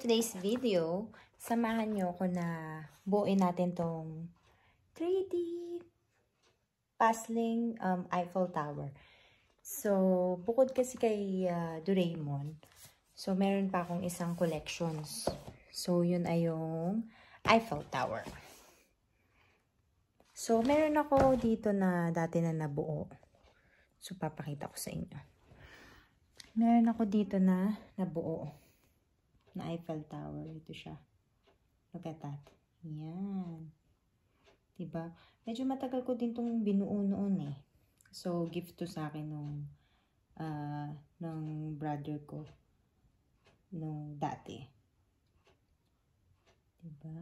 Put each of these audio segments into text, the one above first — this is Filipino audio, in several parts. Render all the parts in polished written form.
today's video, samahan nyo ako na buuin natin tong 3D puzzling Eiffel Tower. So, bukod kasi kay Doraemon, so meron pa akong isang collections. So, yun ay yung Eiffel Tower. So, meron ako dito na dati na nabuo. So, papakita ko sa inyo. Meron ako dito na nabuo na Eiffel Tower. Ito siya. Look at that. Yan. Diba? Medyo matagal ko din itong binuo noon eh. So, gift to sa akin ng brother ko. Nung dati. Diba?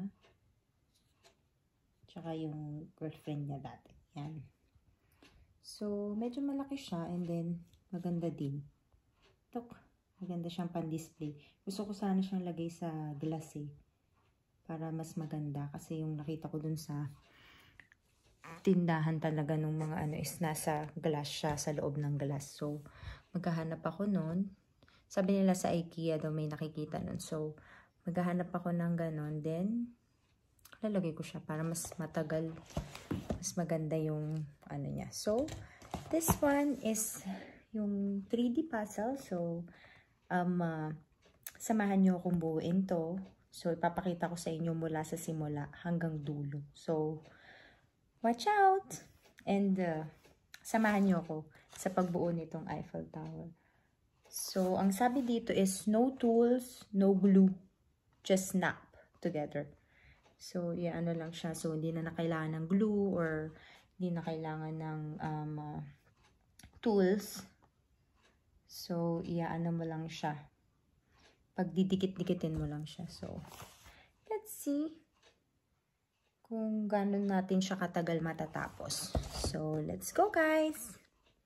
Tsaka yung girlfriend niya dati. Yan. So, medyo malaki siya and then maganda din. Ito. Maganda siyang pan-display. Gusto ko sana siyang lagay sa glass eh. Para mas maganda. Kasi yung nakita ko dun sa tindahan talaga nung mga ano is nasa glass siya. Sa loob ng glass. So, maghahanap ako nun. Sabi nila sa IKEA daw may nakikita nun. So, maghahanap ako ng ganon. Then, lalagay ko siya para mas matagal. Mas maganda yung ano niya. So, this one is yung 3D puzzle. So, samahan nyo akong buuin to. So, ipapakita ko sa inyo mula sa simula hanggang dulo. So, watch out! And, samahan nyo ako sa pagbuo nitong Eiffel Tower. So, ang sabi dito is, no tools, no glue, just snap together. So, ano lang siya. So, hindi na kailangan ng glue or hindi na kailangan ng tools. So, ano mo lang siya. Pag didikit-dikitin mo lang siya. So, let's see kung gano'n natin siya katagal matatapos. So, let's go guys!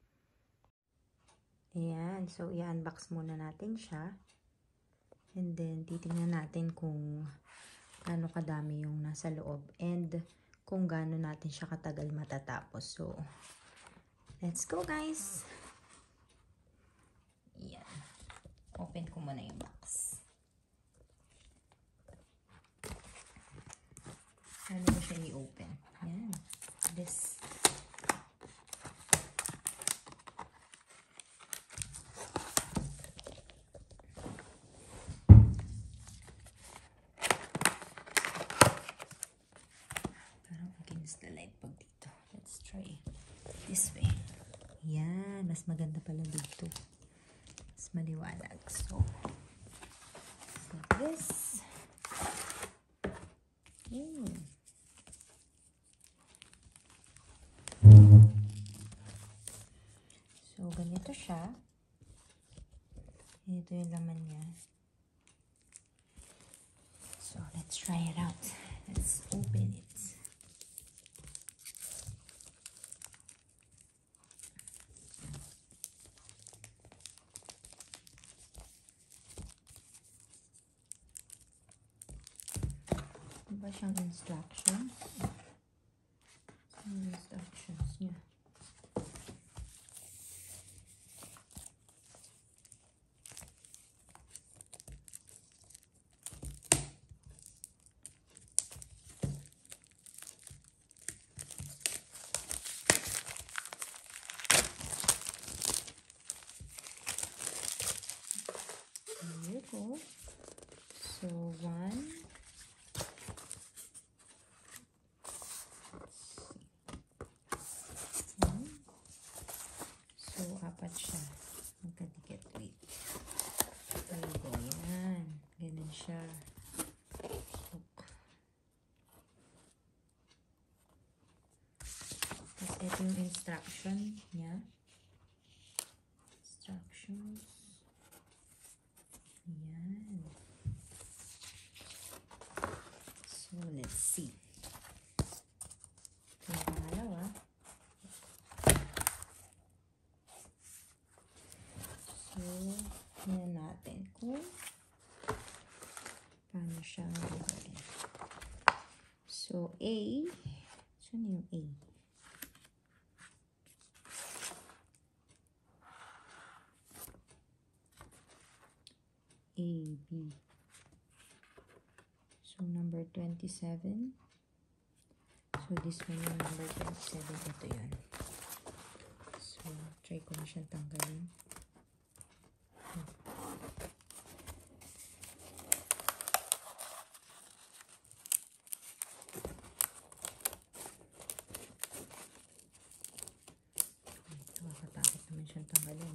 Ayan. So, i-unbox muna natin siya. And then, titingnan natin kung gaano kadami yung nasa loob. And, kung gaano natin siya katagal matatapos. So, let's go guys! Ayan. Open ko muna yung box. Ano mo siya i-open? Ayan. This. Parang against the light pag dito. Let's try this way. Ayan. Mas maganda pala dito. Maliwanag. So this. So, ganito siya. Ito yung laman niya. So, let's try it out. Let's open it. Diba siyang instructions? Yung instructions niya. There you go. So, 1. Apat siya. Magkadikit. Wait. Talago. Yan. Ganun siya. Look. Tapos ito yung instruction niya. Instructions. Yan. So, let's see. Ito yung pangalawa. So, yan natin kung paano siya gagawin. So, A. Saan yung A? A, B. 27. So, this one yung number 27. Ito yun. So, try ko na siyang tanggalin. Nakakatakot naman siyang tanggalin.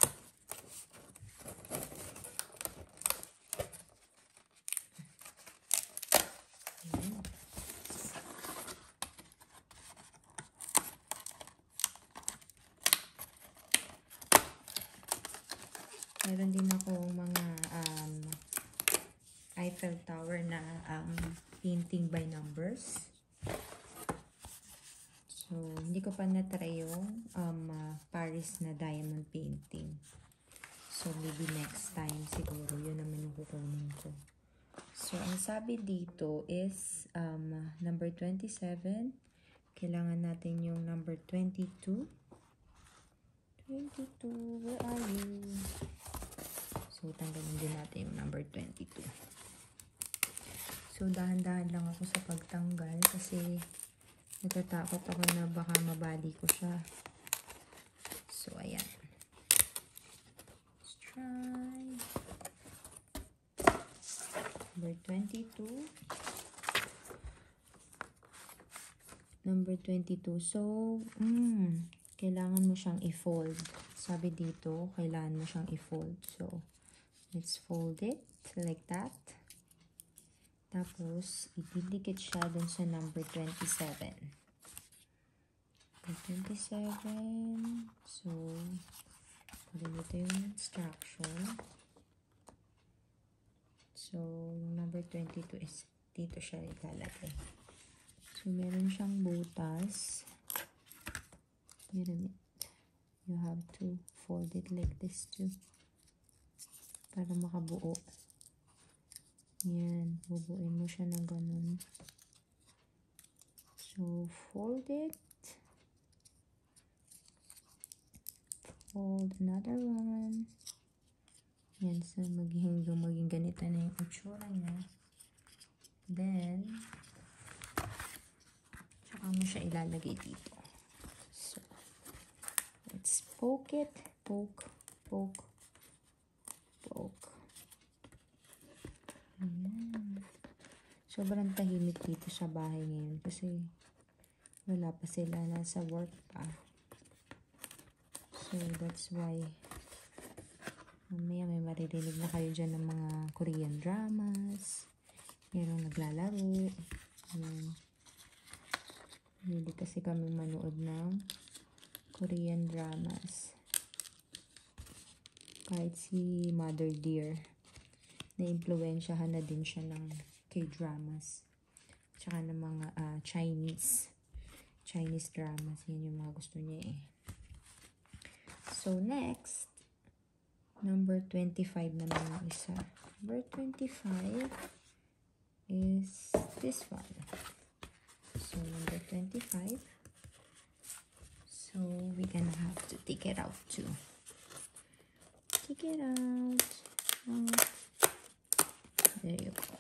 Meron din ako mga Eiffel Tower na painting by numbers. So, hindi ko pa na-try yung Paris na diamond painting. So, maybe next time siguro yun naman yung kukunin ko. So, ang sabi dito is number 27. Kailangan natin yung number 22. 22, where are you? So, tanggalin din natin yung number 22. So, dahan-dahan lang ako sa pagtanggal kasi natatakot ako na baka mabali ko siya. So, ayan. Let's try. Number 22. Number 22. So, kailangan mo siyang i-fold. Sabi dito, kailangan mo siyang i-fold. So, let's fold it like that. Tapos, ididikit siya dun sa number 27. Number 27. So, dito yung instruction. So, yung number 22 is dito siya ilalagay. So, meron siyang butas. Wait a minute. You have to fold it like this too. Para makabuo. Yan. Bubuin mo siya ng ganun. So, fold it. Fold another one. Yan. So, maging ganito na yung itsura niya. Then, tsaka mo siya ilalagay dito. So, let's poke it. Poke, poke, poke. Ayan. Sobrang tahimik dito sa bahay ngayon kasi wala pa sila, nasa work pa. So, that's why mamaya may maririnig na kayo dyan ng mga Korean dramas. Merong naglalaro. Hindi kasi kami manood ng Korean dramas. Kahit si Mother Dear, na-impluwensyahan na din siya ng K-dramas. Tsaka ng mga Chinese dramas. Yan yung mga gusto niya eh. So, next, number 25 naman yung isa. Number 25 is this one. So, number 25. So, we're gonna have to take it out too. Take it out. There you go.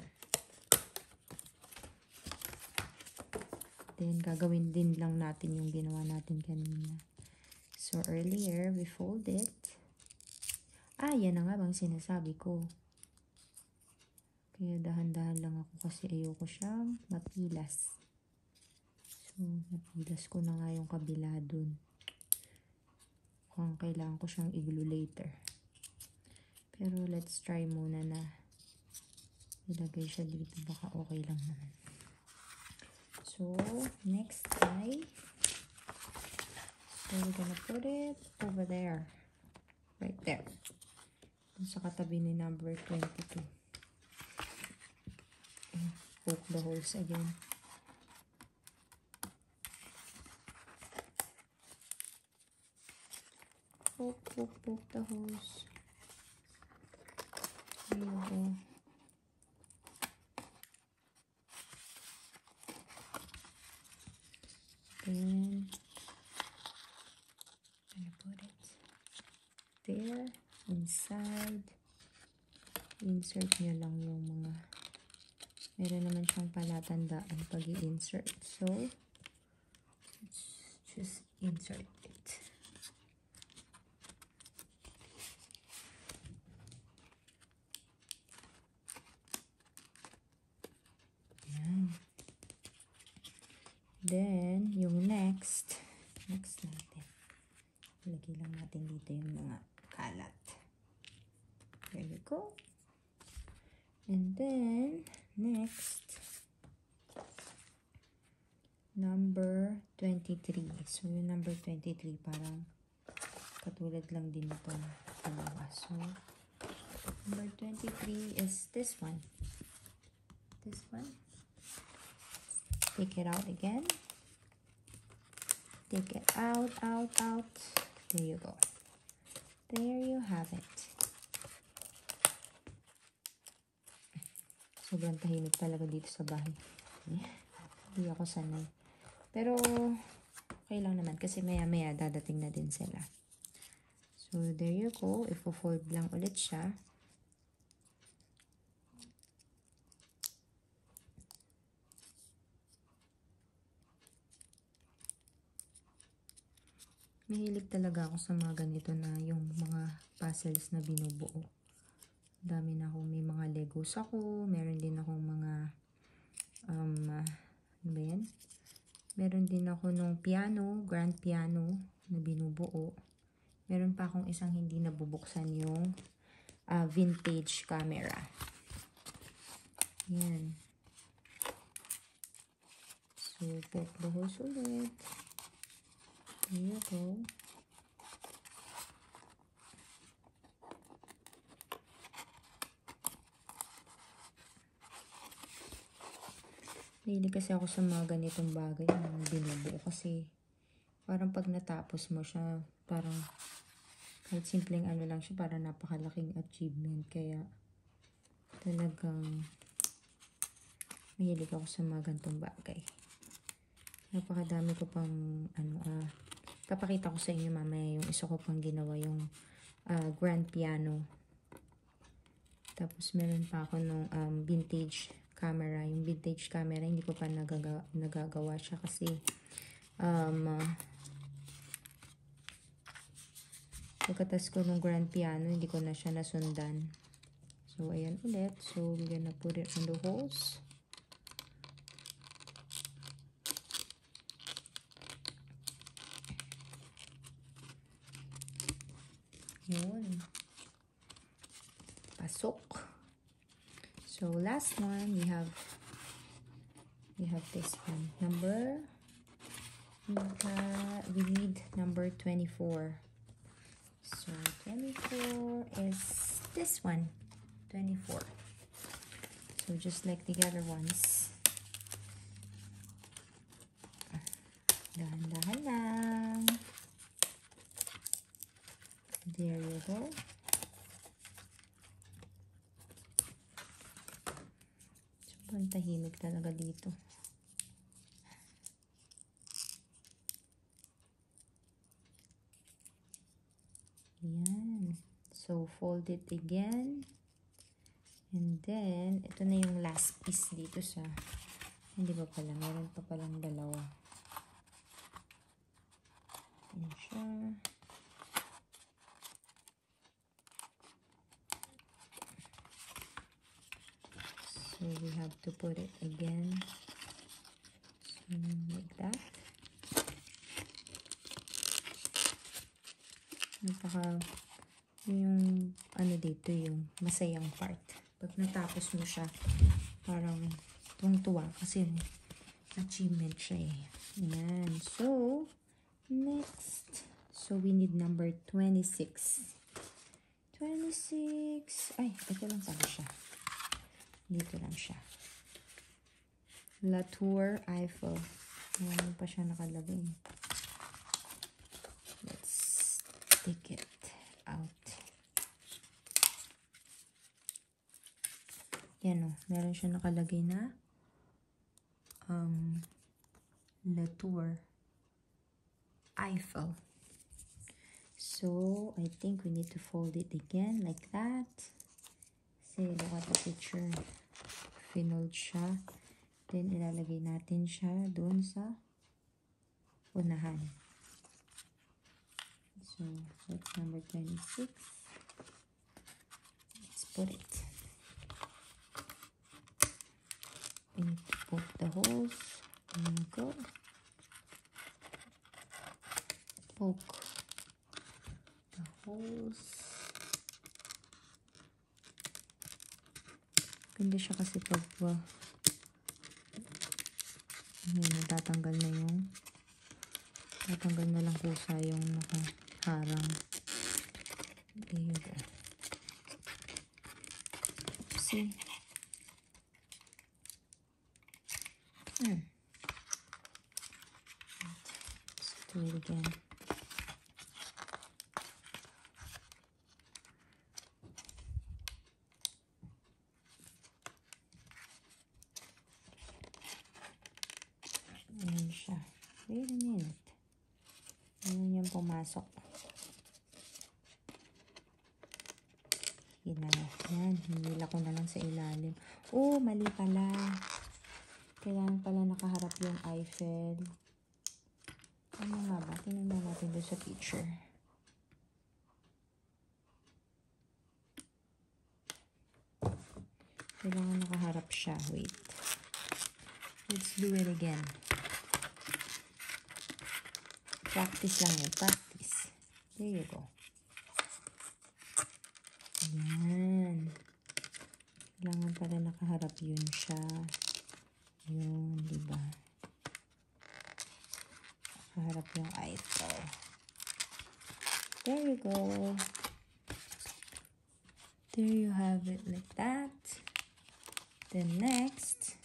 Then, gagawin din lang natin yung ginawa natin kanina. So, earlier, we fold it. Yan na nga bang sinasabi ko. Kaya dahan-dahan lang ako kasi ayoko siyang mapilas. So, napilas ko na nga yung kabila dun. Kung kailangan ko siyang i-glue later. Pero, let's try muna na ilagay siya dito. Baka okay lang naman. So, next eye. So, we're gonna put it over there. Right there. Dun sa katabi ni number 22. Poke the holes again. Poke the holes. There you go. Then, I'm gonna put it there, inside. Insert nyo lang yung mga Meron naman siyang palatandaan pag i-insert. So, let's just insert it. Yan. Then, yung next natin. Lagay lang natin dito yung mga kalat. There you go. And then, next, number 23. So, yung number 23, parang katulad lang din itong dalawa. So, number 23 is this one. This one. Take it out again. Take it out, out, out. There you go. There you have it. Sobrang tahimik talaga dito sa bahay. Hindi ako sanay. Pero, okay lang naman kasi maya-maya dadating na din sila. So, there you go. Ifo-fold lang ulit siya. Mahilig talaga ako sa mga ganito na yung mga puzzles na binubuo. Dami na akong may mga Legos ako. Meron din akong mga ano ba yan? Meron din ako nung piano, grand piano na binubuo. Meron pa akong isang hindi nabubuksan yung vintage camera. Yan. So, buhos ulit. There you go. Hindi kasi ako sa mga ganitong bagay na binubuo kasi parang pag natapos mo siya, parang kahit simpleng ano lang siya, parang napakalaking achievement. Kaya talagang mahilig ako sa mga ganitong bagay. Napakadami ko pang papakita ko sa inyo mamaya yung isa ko pang ginawa, yung grand piano. Tapos meron pa ako nung vintage camera. Yung vintage camera, hindi ko pa nagagawa siya kasi pagkatas ko nung grand piano, hindi ko na siya nasundan. So, ayan ulit. So, we're gonna put it on the holes. Yun. Pasok. So, last one, we have this one. We need number 24. So, 24 is this one. 24. So, just like the other ones. Dahan-dahan lang. There you go. Sobrang tahimik talaga dito. Yan. So, fold it again. And then, ito na yung last piece dito sa, hindi ba pala, meron pa palang dalawa. Yan siya. So, we have to put it again. So, like that. Yung ano dito, yung masayang part. Pag natapos mo siya, parang tuwang-tuwa kasi achievement siya eh. Yan. So, next. So, we need number 26. 26. Ay, ito lang pala siya. Dito lang siya. La Tour Eiffel. Ano pa siya nakalagay. Let's take it out. Yan o. Meron siya nakalagay na La Tour Eiffel. So, I think we need to fold it again like that. See, look at the picture. Pinold siya. Then, ilalagay natin siya doon sa unahan. So, that's number 26. Let's put it. We need to poke the holes. There you go. Poke the holes. Ganda siya kasi pag tatanggal na lang kusa yung nakaharang. There you go. See? Let's do it again. Ayan siya. Wait a minute. Ayan yung pumasok. Yan. Hinila ko na lang sa ilalim. Oh, mali pala. Kailangan pala nakaharap yung Eiffel. Ano nga ba? Tingnan natin doon sa picture. Kailangan nakaharap siya. Wait. Let's do it again. Practice lang yun. Practice. There you go. Ayan. Kailangan pala nakaharap yun siya. Yun, diba? Nakaharap yung Eiffel. There you go. There you have it like that. Then next,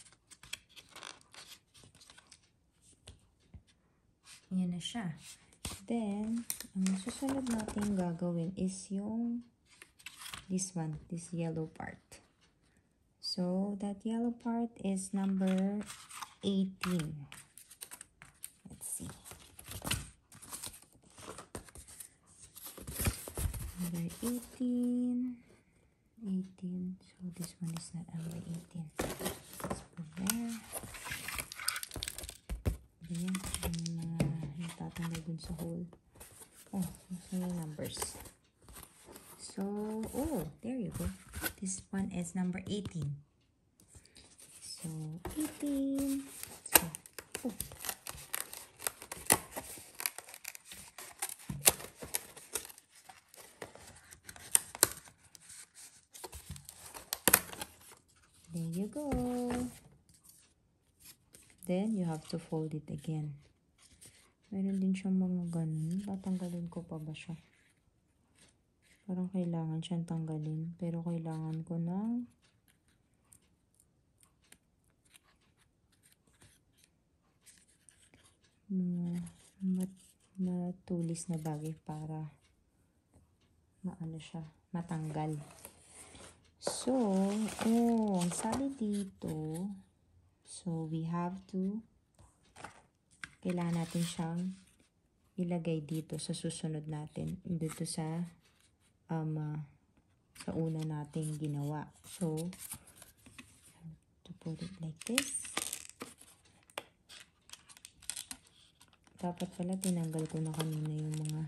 yan na siya. Then, ang susunod natin gagawin is yung this one, this yellow part. So, that yellow part is number 18. Let's see. Number 18. 18. So, this one is not number 18. Let's put there. Ayan. Yung mga natatanggal dun sa hole. Oh, so yung numbers. So, oh, there you go. This one is number 18. So, 18. So, oh. There you go. Then, you have to fold it again. Meron din siyang mga ganun. Tatanggalin ko pa ba siya? Parang kailangan siyang tanggalin. Pero kailangan ko ng matulis na bagay para maano siya, matanggal. So, oh, ang sabi dito, so we have to, kailangan natin siyang ilagay dito sa susunod natin, dito sa una nating ginawa. So, to put it like this. Dapat pala tinanggal ko na kanina yung mga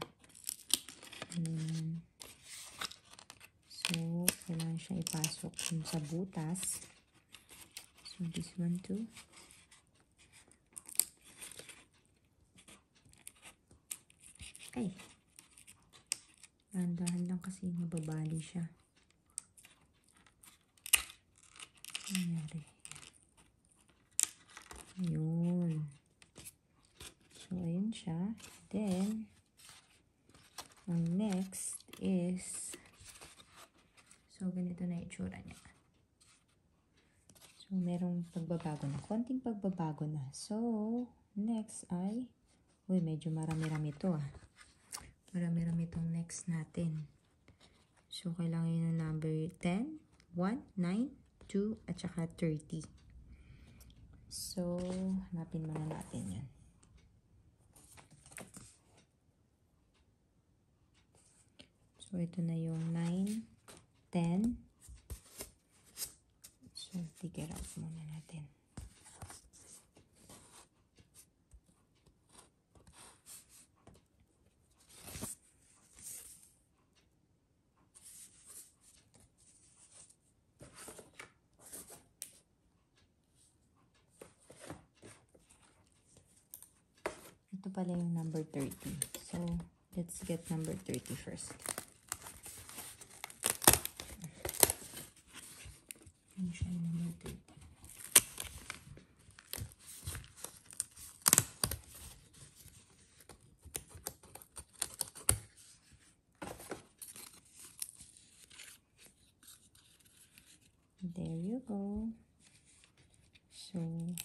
so, kailangan siyang ipasok sa butas. So, this one too. Ay, dahan lang kasi nababali siya. Nangyari. Ayun. So, ayun siya. Then, ang next is, so, ganito na itsura niya. So, merong pagbabago na. Konting pagbabago na. So, next ay, uy, medyo marami-rami ito ah. Marami-rami itong next natin. So, kailangan yun ng number 10, 1, 9, 2, at saka 30. So, hanapin muna natin yan. So, ito na yung 9, 10. So, take it out muna natin. Ito pala yung number 30. So, let's get number 30 first. Ano siya yung number 30? There you go. So,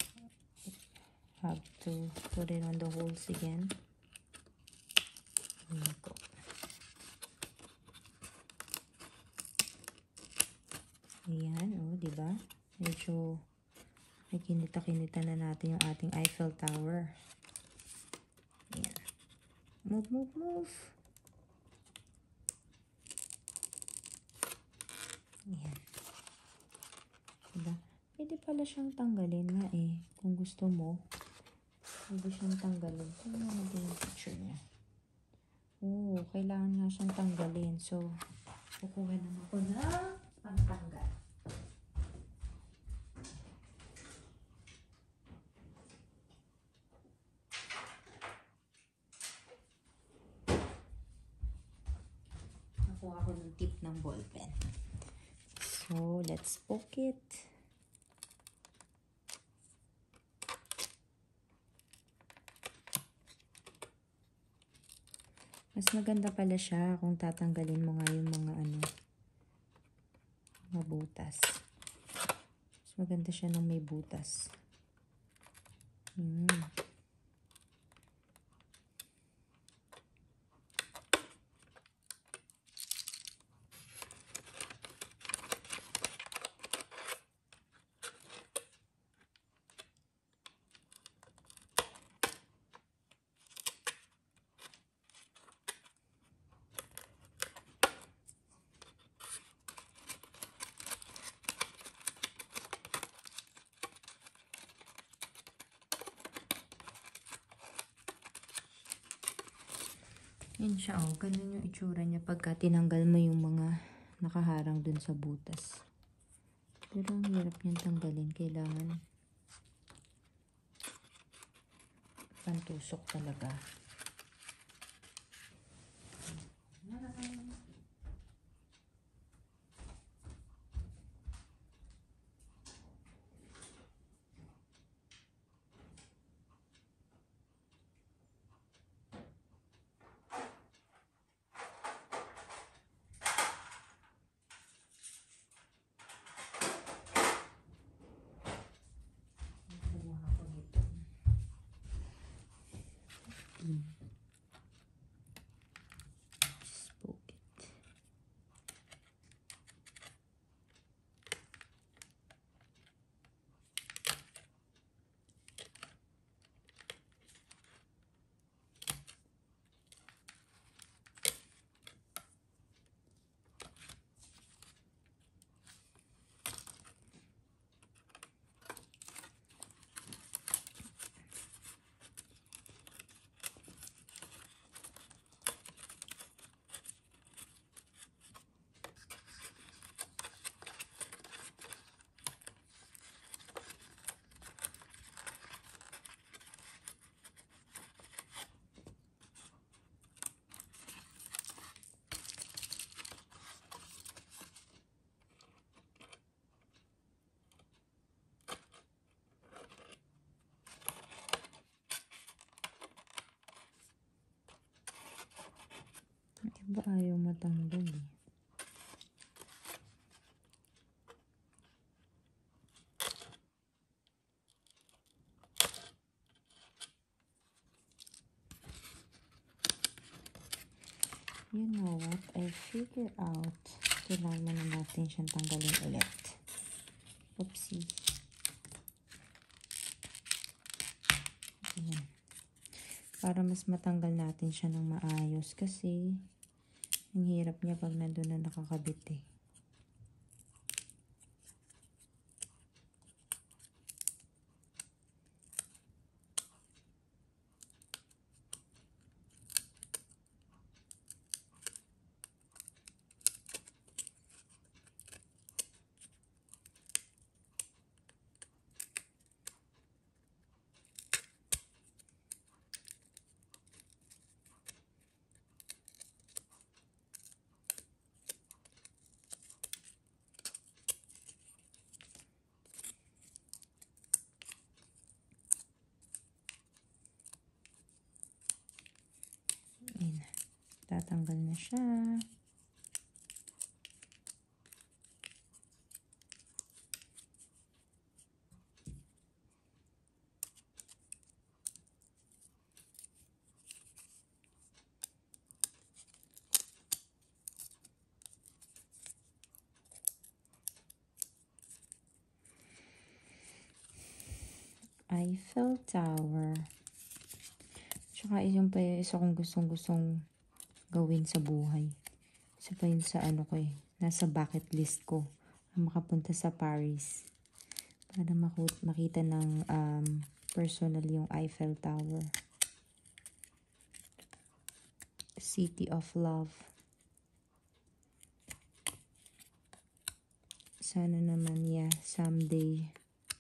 have to put it on the holes again. There you go. Ayan, oh, diba? Medyo ay kinita-kinita na natin yung ating Eiffel Tower. Ayan. Move, move, move. Ayan. Diba? Pwede pala siyang tanggalin nga eh. Kung gusto mo, pwede siyang tanggalin. Tingnan natin yung picture niya. Oo, kailangan nga siyang tanggalin. So, kukuha naman ako na pangtanggal. Nakuha ako ng tip ng ballpen. So, let's poke it. Mas maganda pala siya kung tatanggalin mo nga yung mga mga butas. Mas maganda siya nang may butas. Yan siya, oh. Ganun yung itsura niya pagka tinanggal mo yung mga nakaharang dun sa butas. Pero ang hirap niyang tanggalin. Kailangan pantusok talaga. Just poke it. Iba ayaw matanggal eh. You know what? I figure out. Kailangan na natin siyang tanggalin ulit. Oopsie. Ayan. Para mas matanggal natin siya ng maayos kasi ang hirap niya pag nandun na nakakabit eh. Tatanggal na siya. Eiffel Tower. Tsaka isang pa isa kong gustong gawin sa buhay. Isa pa yun sa ano ko eh. Nasa bucket list ko. Makapunta sa Paris. Para makita ng personal yung Eiffel Tower. City of Love. Sana naman someday.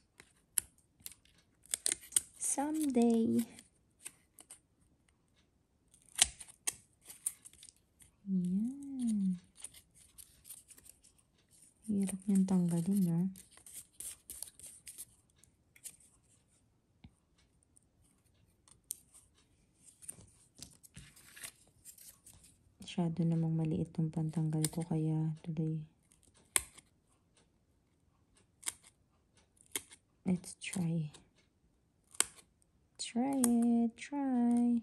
Someday. Yan. Hirap niyang tanggalin, ha? Masyado namang maliit yung pantanggal ko, kaya tuloy. Let's try. Try it. Try.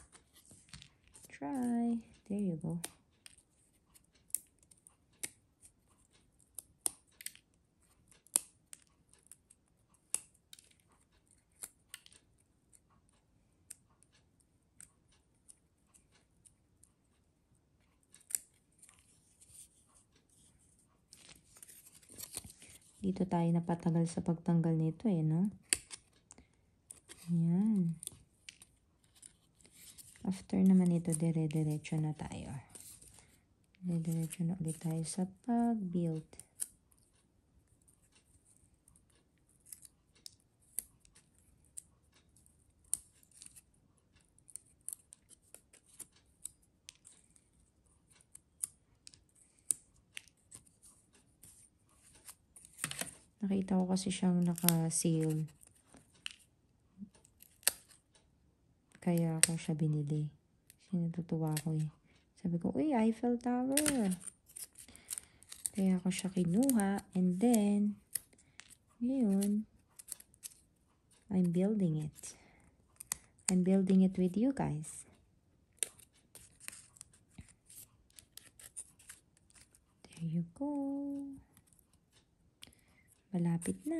There you go. Dito tayo napatagal sa pagtanggal nito eh, no? Ayan. After naman ito, dire-diretso na tayo. Dire-diretso na ulit tayo sa pag-build. Nakita ko kasi siyang naka-sale. Kaya ako siya binili. Kasi natutuwa ko eh. Sabi ko, uy, Eiffel Tower. Kaya ako siya kinuha. And then, ngayon, I'm building it. I'm building it with you guys. There you go. Malapit na.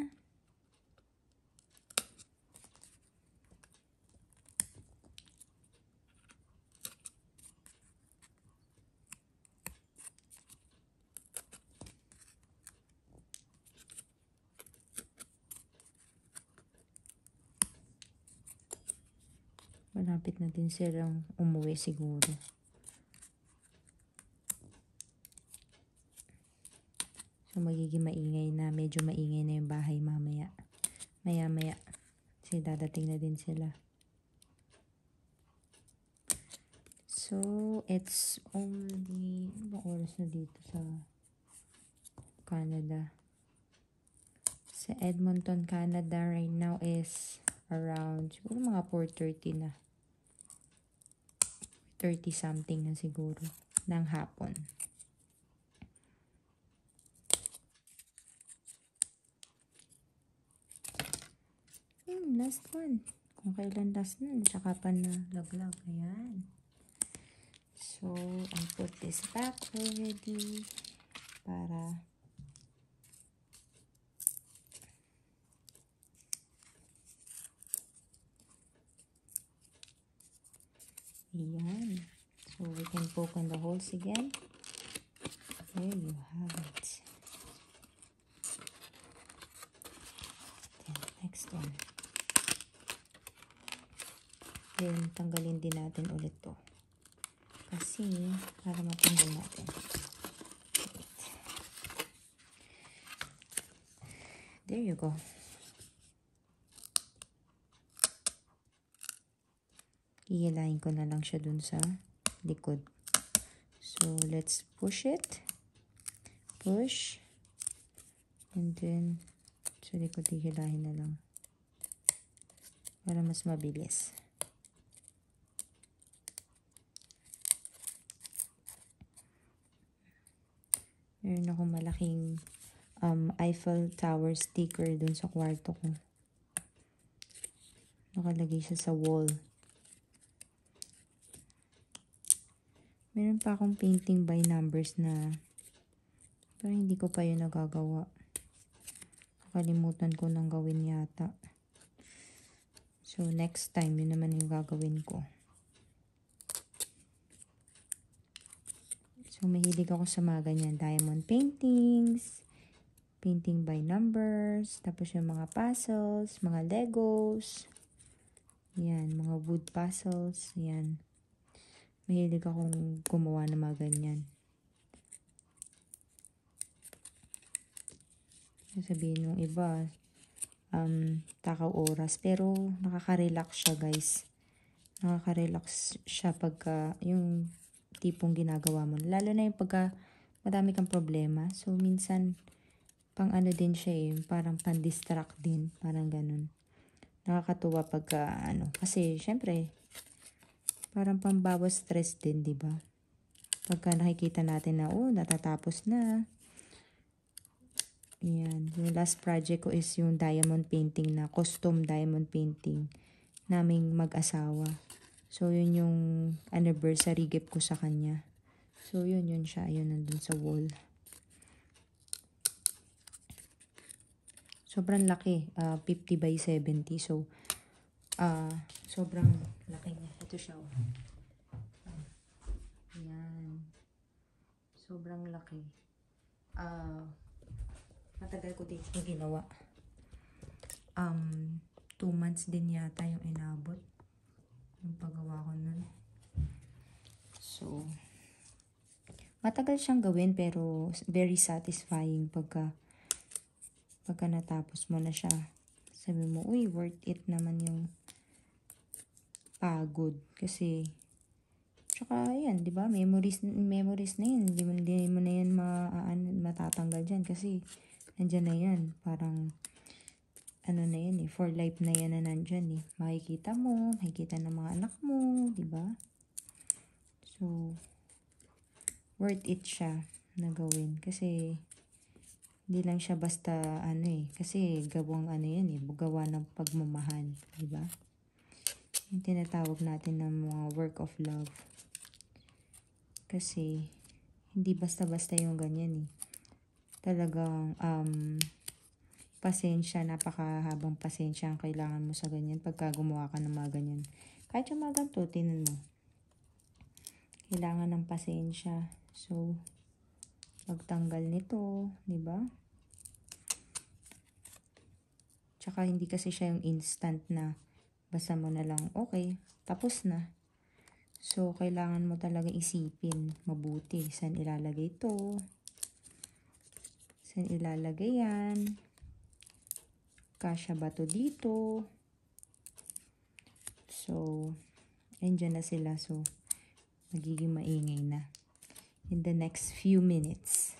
Malapit na din silang umuwi siguro. So, magiging maingay na. Medyo maingay na yung bahay mamaya. Maya-maya. Kasi dadating na din sila. So, it's only... Ano ba oras na dito sa Canada? Sa Edmonton, Canada right now is around... Siguro mga 4:30 na. 30 something na siguro. Ng hapon. Last one. Kung kailan last na, tsaka pa na laglag. Ayan. So, I put this back already para ayan. So, we can poke on the holes again. There you have it. Then, next one. Then, tanggalin din natin ulit to. Kasi, para matanggal natin. There you go. Ihilahin ko na lang siya dun sa likod. So, let's push it. Push. And then, sa likod ihilahin na lang. Para mas mabilis. Meron akong malaking Eiffel Tower sticker dun sa kwarto ko. Nakalagay siya sa wall. Meron pa akong painting by numbers na parang hindi ko pa yun nagagawa. Nakalimutan ko nang gawin yata. So, next time, yun naman yung gagawin ko. So, mahilig ako sa mga ganyan. Diamond paintings, painting by numbers, tapos yung mga puzzles, mga Legos. Yan, mga wood puzzles. Yan. Mahilig akong gumawa ng mga ganyan. Sabihin ng iba, takaw oras. Pero, nakaka-relax siya, guys. Nakaka-relax siya pagka, yung tipong ginagawa mo. Lalo na yung pagka, madami kang problema. So, minsan, pang ano din siya eh, parang pan-distract din. Parang ganun. Nakakatuwa pagka, kasi, syempre, parang pambawas stress din, di ba? Pagka nakikita natin na, natatapos na. Yan. Yung last project ko is yung diamond painting na custom diamond painting naming mag-asawa. So, yun yung anniversary gift ko sa kanya. So, yun siya. Yun nandun sa wall. Sobrang laki. 50 by 70. So, sobrang laki niya. Ito siya. Yan. Sobrang laki. Matagal ko din yung ginawa. 2 months din yata yung inabot. Yung paggawa ko nun. So, matagal siyang gawin pero very satisfying pagka natapos mo na siya. Sabi mo, worth it naman yung pagod. Kasi, tsaka yan, di ba? Memories na yun. Hindi mo na yan matatanggal dyan kasi nandyan na yan. Parang, na yan eh. For life na yan na nandyan eh. Makikita mo, makikita ng mga anak mo, di ba? So, worth it siya na gawin. Kasi, hindi lang siya basta, kasi gawang yan eh. Gawa ng pagmamahal, di ba? Yung tinatawag natin ng mga work of love. Kasi, hindi basta-basta yung ganyan eh. Talagang, pasensya, napakahabang pasensya ang kailangan mo sa ganyan pagka gumawa ka ng mga ganyan. Kahit yung mga ganito, tinan mo. Kailangan ng pasensya. So, pagtanggal nito, di ba? Tsaka hindi kasi siya yung instant na basta mo na lang, okay, tapos na. So, kailangan mo talaga isipin mabuti. Saan ilalagay ito? Saan ilalagay yan? Kasya ba to dito? So, andyan na sila. So, magiging maingay na. In the next few minutes.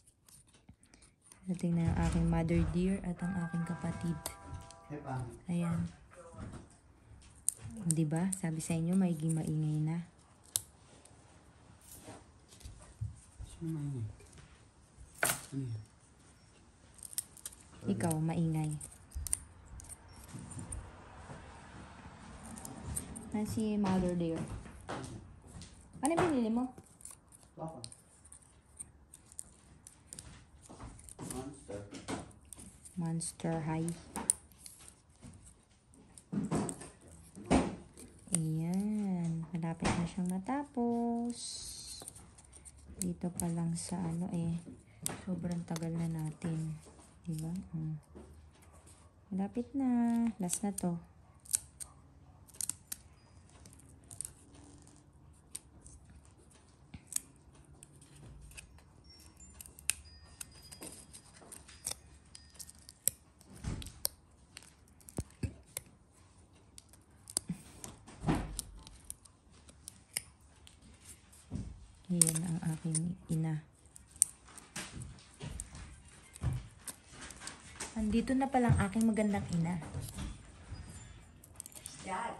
Tingnan ang aking mother dear at ang aking kapatid. Ayan. Diba? Sabi sa inyo, magiging maingay na. Ikaw, maingay. Si mother dear. Ano binili mo? Monster High. Ayan. Malapit na siyang matapos. Dito pa lang sa sobrang tagal na natin. Diba? Malapit na. Last na to. Ayan ang aking ina. Andito na palang aking magandang ina. Dad.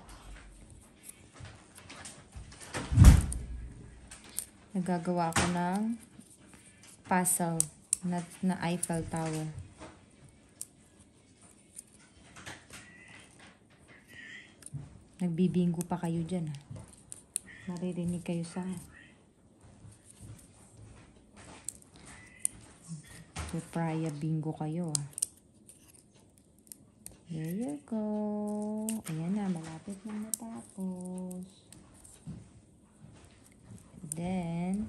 Nagagawa ko ng puzzle na Eiffel Tower. Nagbibingo pa kayo dyan, ha? Maririnig kayo sa Supraya bingo kayo, ha? There you go. Ayan na, malapit na matapos. Then,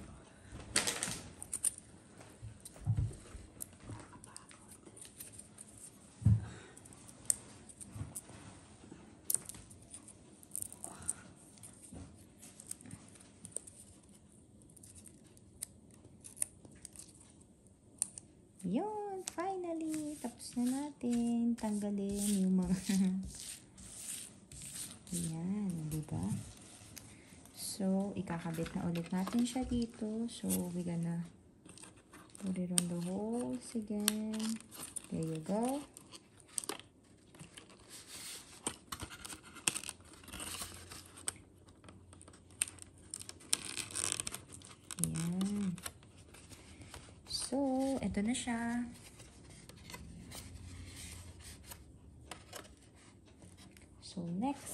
yun, finally, tapos na natin tanggalin yung mga ayan, diba? So, ikakabit na ulit natin siya dito. So, we're gonna put it on the holes again. There you go. Ayan. So, ito na siya. So, next,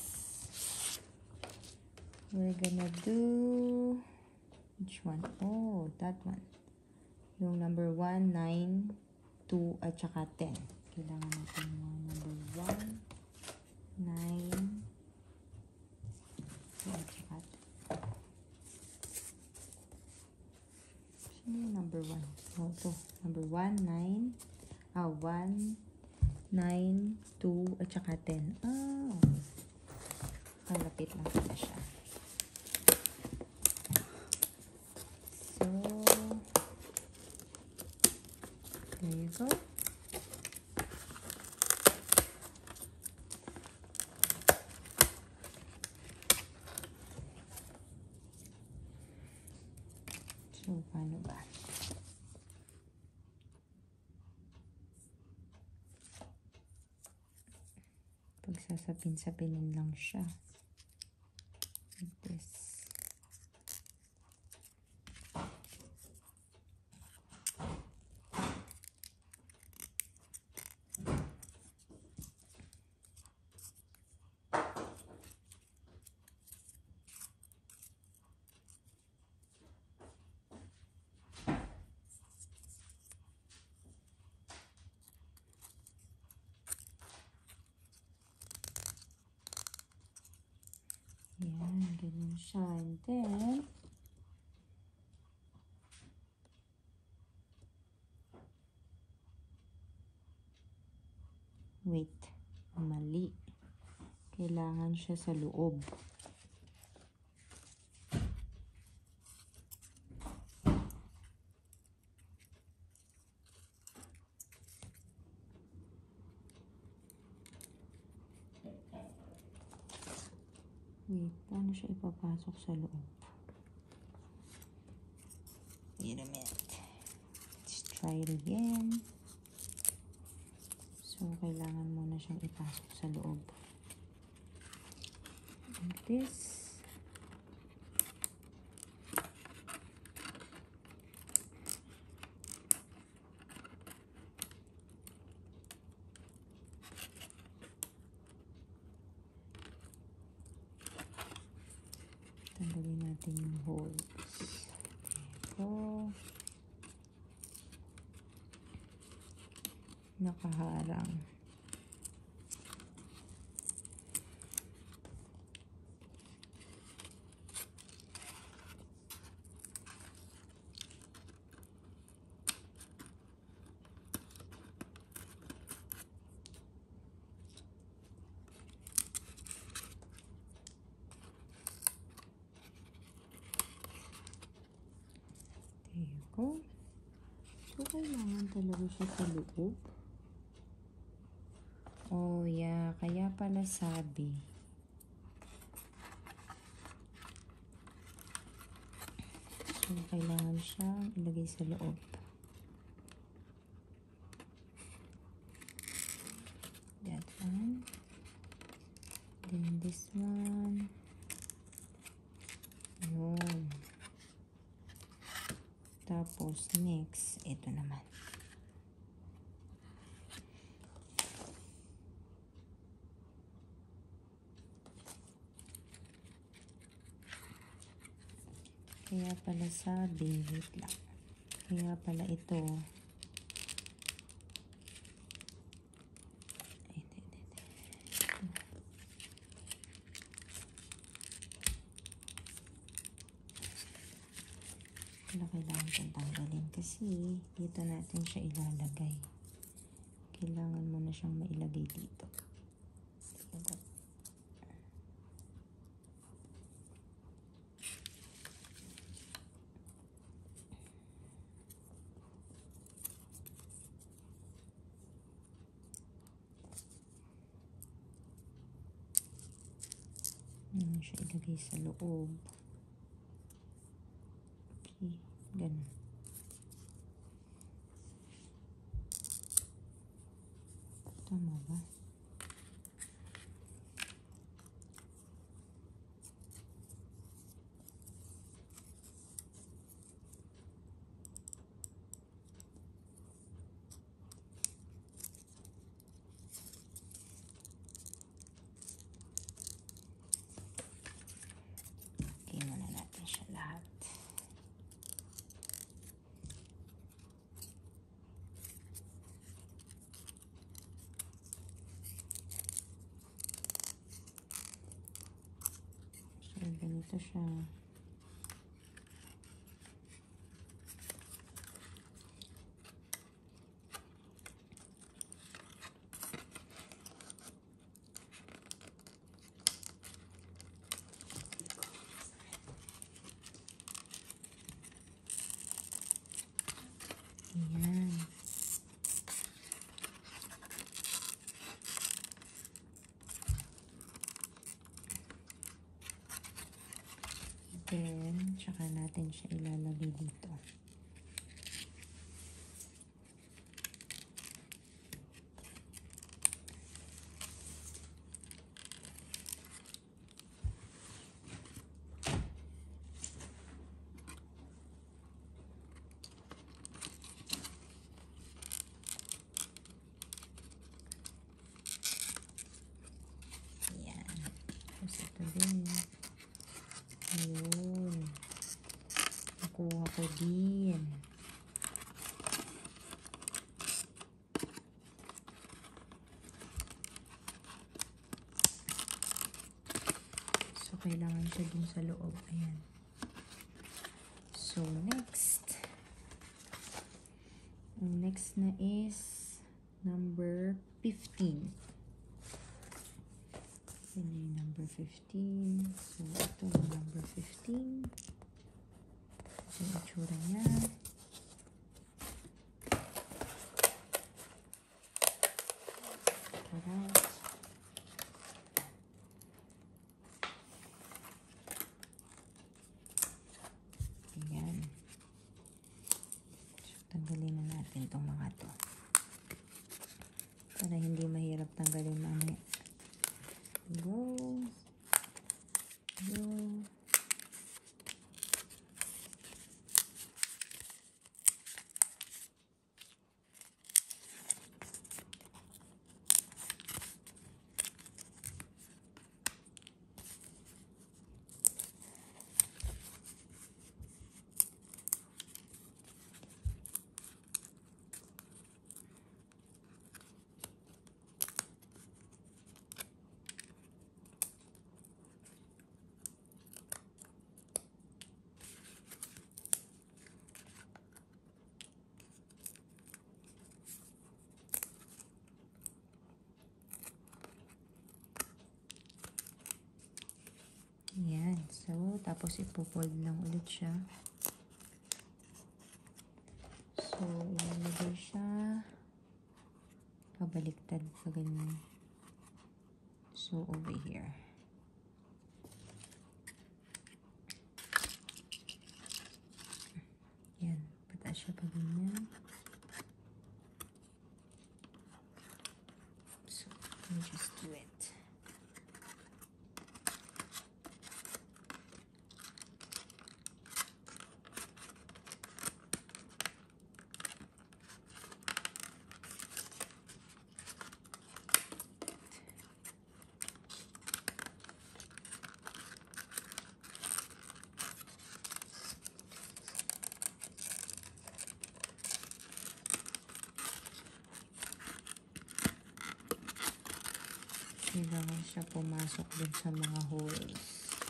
we're gonna do, which one? Oh, that one. Yung number 1, 9, 2, at saka 10. Kailangan natin yung number 1, 9, 2, at saka 10. Sino yung number 1? Oh, ito. Number 1, 9, 1, 9, 2, at saka 10. Oh, malapit lang pala siya. So, there you go. So, paano ba? Pagsasapin-sapinin lang siya. Like this. Yan, ganyan siya. And then, wait, mali. Kailangan siya sa loob. Wait, paano siya ipapasok sa loob? Wait a minute. Let's try it again. So, kailangan muna siyang ipasok sa loob. Like this. Tanggalin natin yung holes. So, nakaharang. There you go. So, kailangan talaga siya sa loob. Oh, yeah. Kaya pala sabi. So, kailangan siya ilagay sa loob. That one. Then this one. Yun. Tapos, next, ito naman. Kaya pala sabi, wait lang. Kaya pala ito, kailangan itong tanggalin kasi dito natin siya ilalagay. Kailangan mo na siyang mailagay dito. Siya ilagay sa loob. Okay, ganun. Tama ba? Okay, muna natin siya lahat. Ganito siya. Ayan. Then, tsaka natin siya ilalagay dito. Ayan. Tapos ito din. Ayun. Nakuha ko din. So, kailangan siya dun sa loob. Ayan. So, next. Ang next na is number 15. Yan yung number 15. So, ito yung number 15. Ito yung itsura niya. Alright. Ayan. So, tanggalin na natin itong mga to. Para hindi mahirap tanggalin mamaya. Go. Go. Ayan. So, tapos ipo-fold lang ulit siya. So, ilalagay siya. Pabaliktad pa ganyan. So, over here. Ayan. Pataas siya pa ganyan. So, let me just do it. Kailangan siya pumasok dun sa mga holes.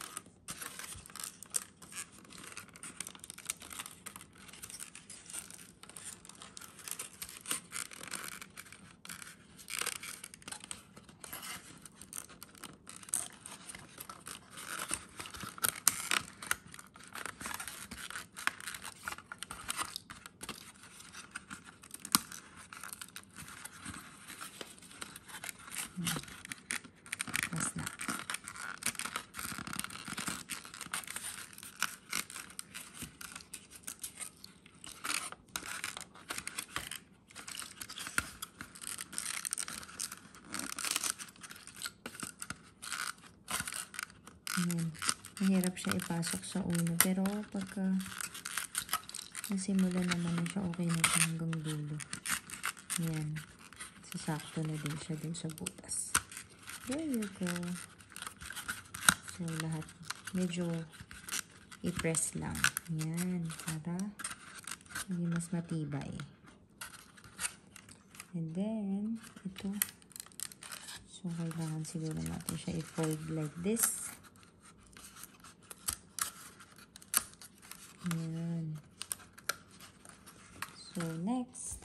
Tapos na. Ayan. Mahirap siya ipasok sa ulo. Pero pagka nasimula naman na siya, okay na siya hanggang dulo. Ayan. Sasakto na din siya dun sa butas. There you go. So, lahat medyo i-press lang. Ayan. Para hindi mas matibay. And then, ito. So, kailangan siguro natin siya i-fold like this. Ayan. So, next,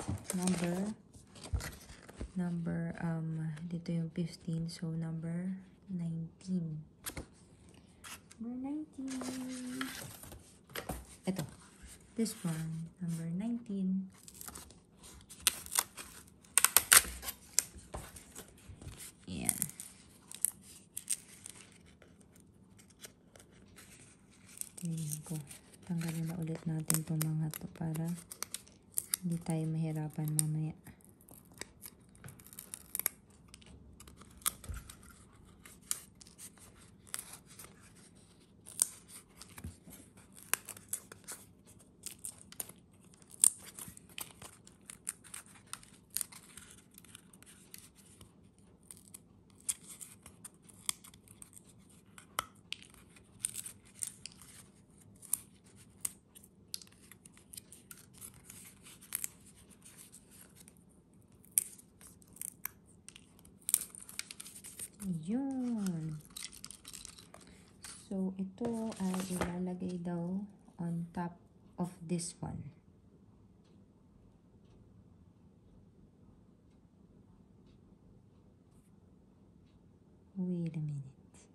dito yung 15. So, number 19. Number 19. Ito. This one. Number 19. Ayan. Tingnan ko. Tanggalin na ulit natin itong mga to para hindi tayo mahirapan mamaya. Yun. So, ito ay ilalagay daw on top of this one. Wait a minute.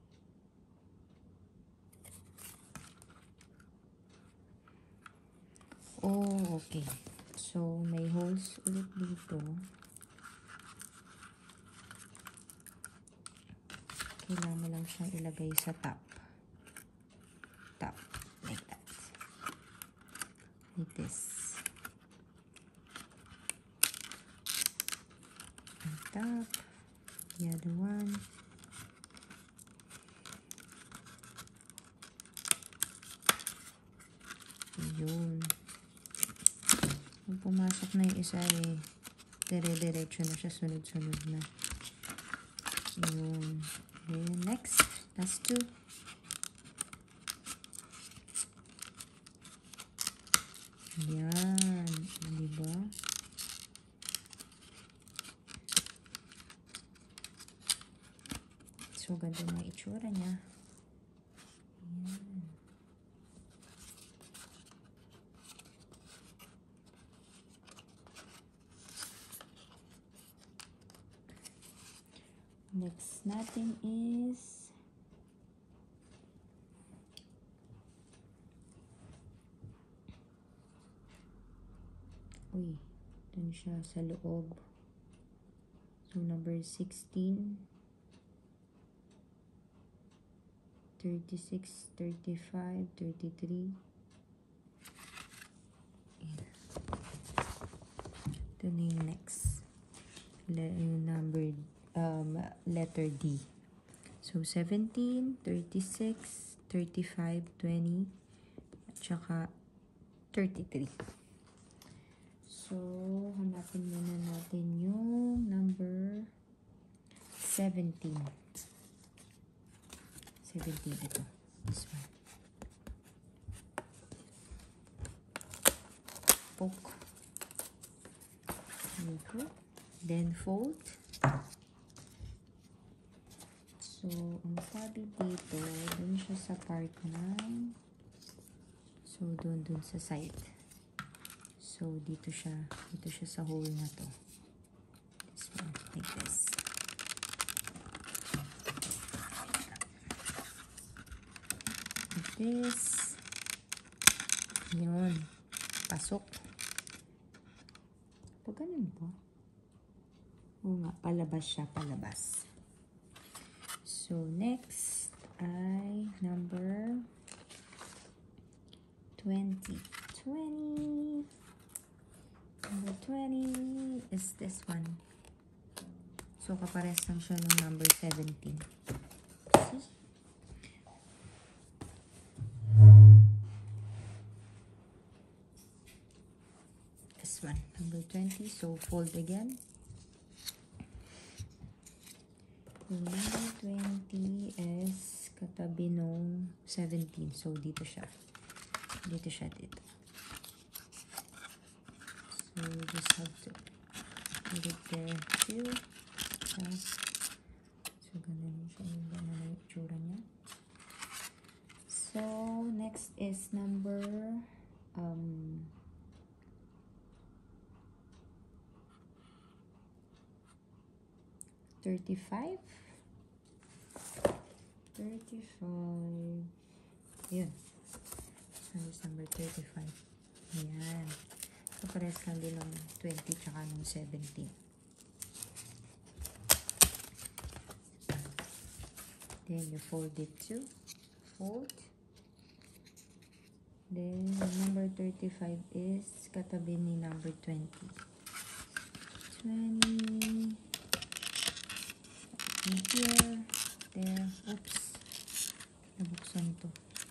Oh, okay. So, may holes ulit dito. Kailangan mo lang siyang ilagay sa top. Top. Like that. Like this. On top. The other one. Yun. Kung pumasok na yung isa eh, dire-diretso na siya, sunod-sunod na. Yun. Then next, last two. Yan. Diba? So, ganda na itsura niya. Yan. Next natin is dun siya sa loob. So, number 16, 36, 35, 33. Ito na yung next. Yung number letter D. So, 17, 36, 35, 20, at saka 33. So, hanapin muna natin yung number 17. 17 ito. This one. Poke. There you go. Then fold. exactly dito. Dun siya sa part 9. So, dun sa side. So, dito siya sa hole na to. This one, like this. Like this. Yun. Pasok. Pag ganun ba? Oo nga, palabas siya, palabas. So, next ay number 20. Number 20 is this one. So, kapares lang siya ng number 17. See? This one, number 20. So, fold again. Number 20 is katabi nung 17. So, dito siya. Dito. So, you just have to put it there too. So, ganun siya. Ganun na yung tsura niya. So, next is number 35. Yun. So, it's number 35. Ayan. So, pares lang din ng 20 tsaka ng 17. Then, you fold it too. Fold. Then, number 35 is katabi ni number 20. 20. Here. There. Oops. Nabuksan to.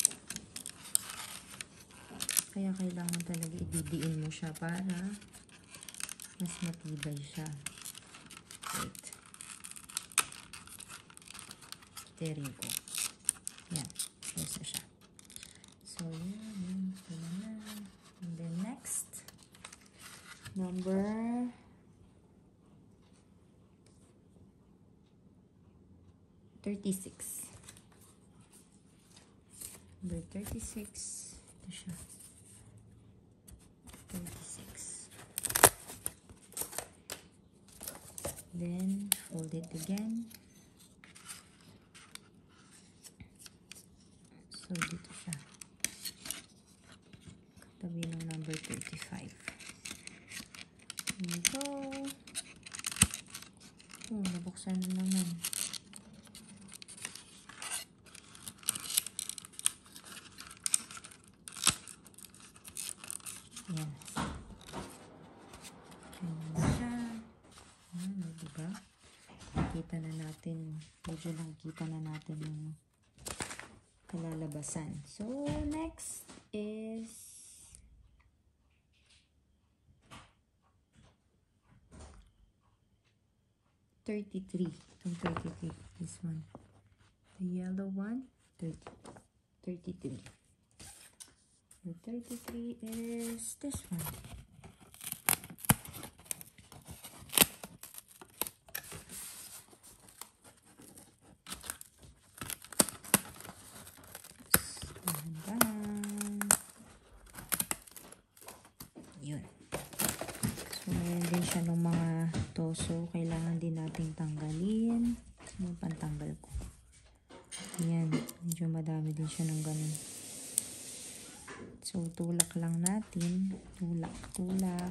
Kaya kailangan talaga ididiin mo siya para mas matibay siya. Wait. There you go. Yan. Close na siya. So, yan. And then next. Number 36. Number 36. Ito siya. 36. Then, fold it again. So, dito siya. Katabi ng number 35. Here we go. Oh, nabuksan na naman. Yan. Ganyan siya. Ano, diba? Kita na natin. Medyo lang kita na natin yung kalalabasan. So, next is 33. Itong 33. This one. The yellow one. 33. The 33 is this one. Yun. So, mayroon din siya ng mga toso. Kailangan din natin tanggalin. Ano yung pantanggal ko? Ayan. Medyo madami din siya ng ganun. So, tulak lang natin. Tulak. Tulak.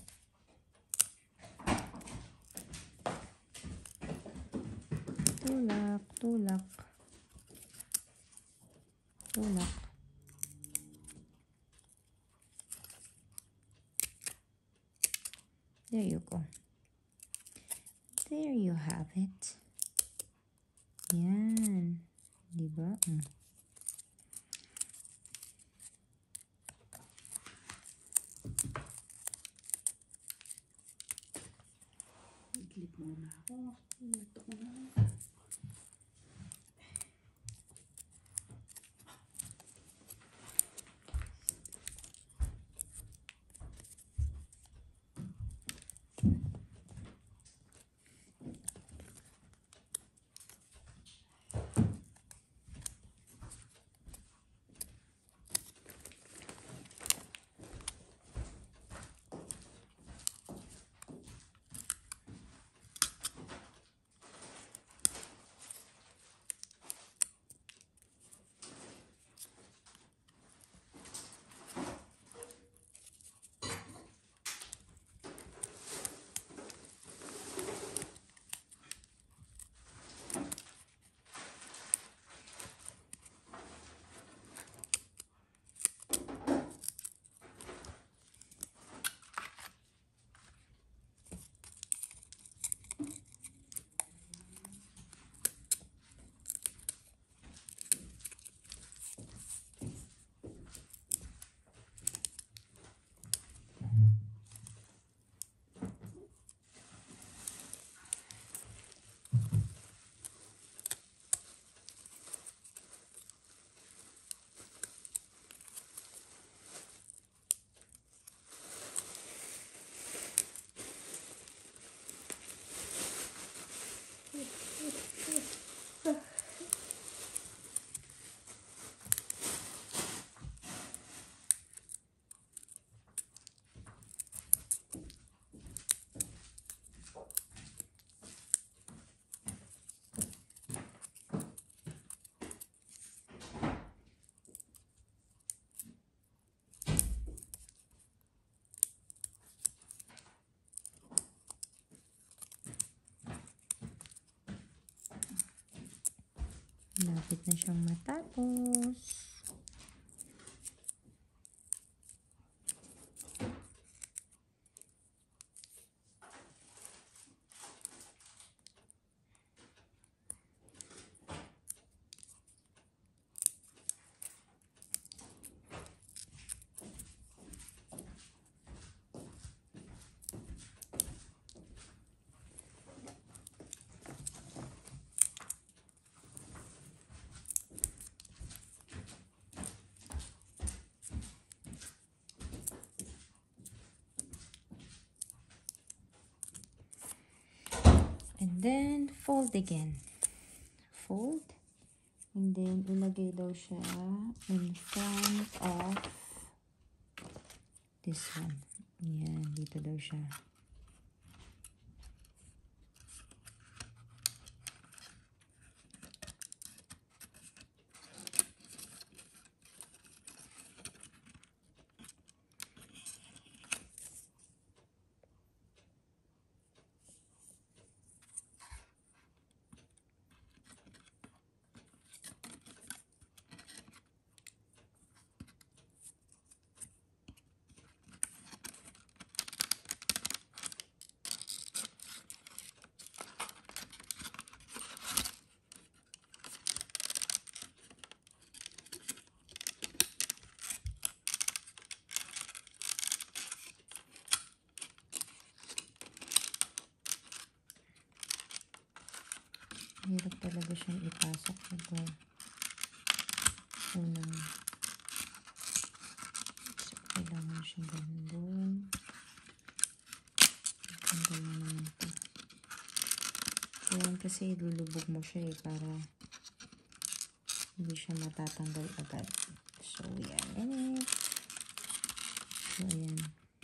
There you go. There you have it. Yan. Diba? I-clip muna ako. Ito na. Malapit na siyang matapos. And then, fold again. Fold. And then, ilagay daw siya in front of this one. Yan, dito daw siya. Hirap talaga siyang ipasok ito. Unang so, kailangan siyang ganun doon. Tanggal na naman ito. Kaya kasi ilulubog mo siya para hindi siya matatanggal agad. So, yan. So, yan.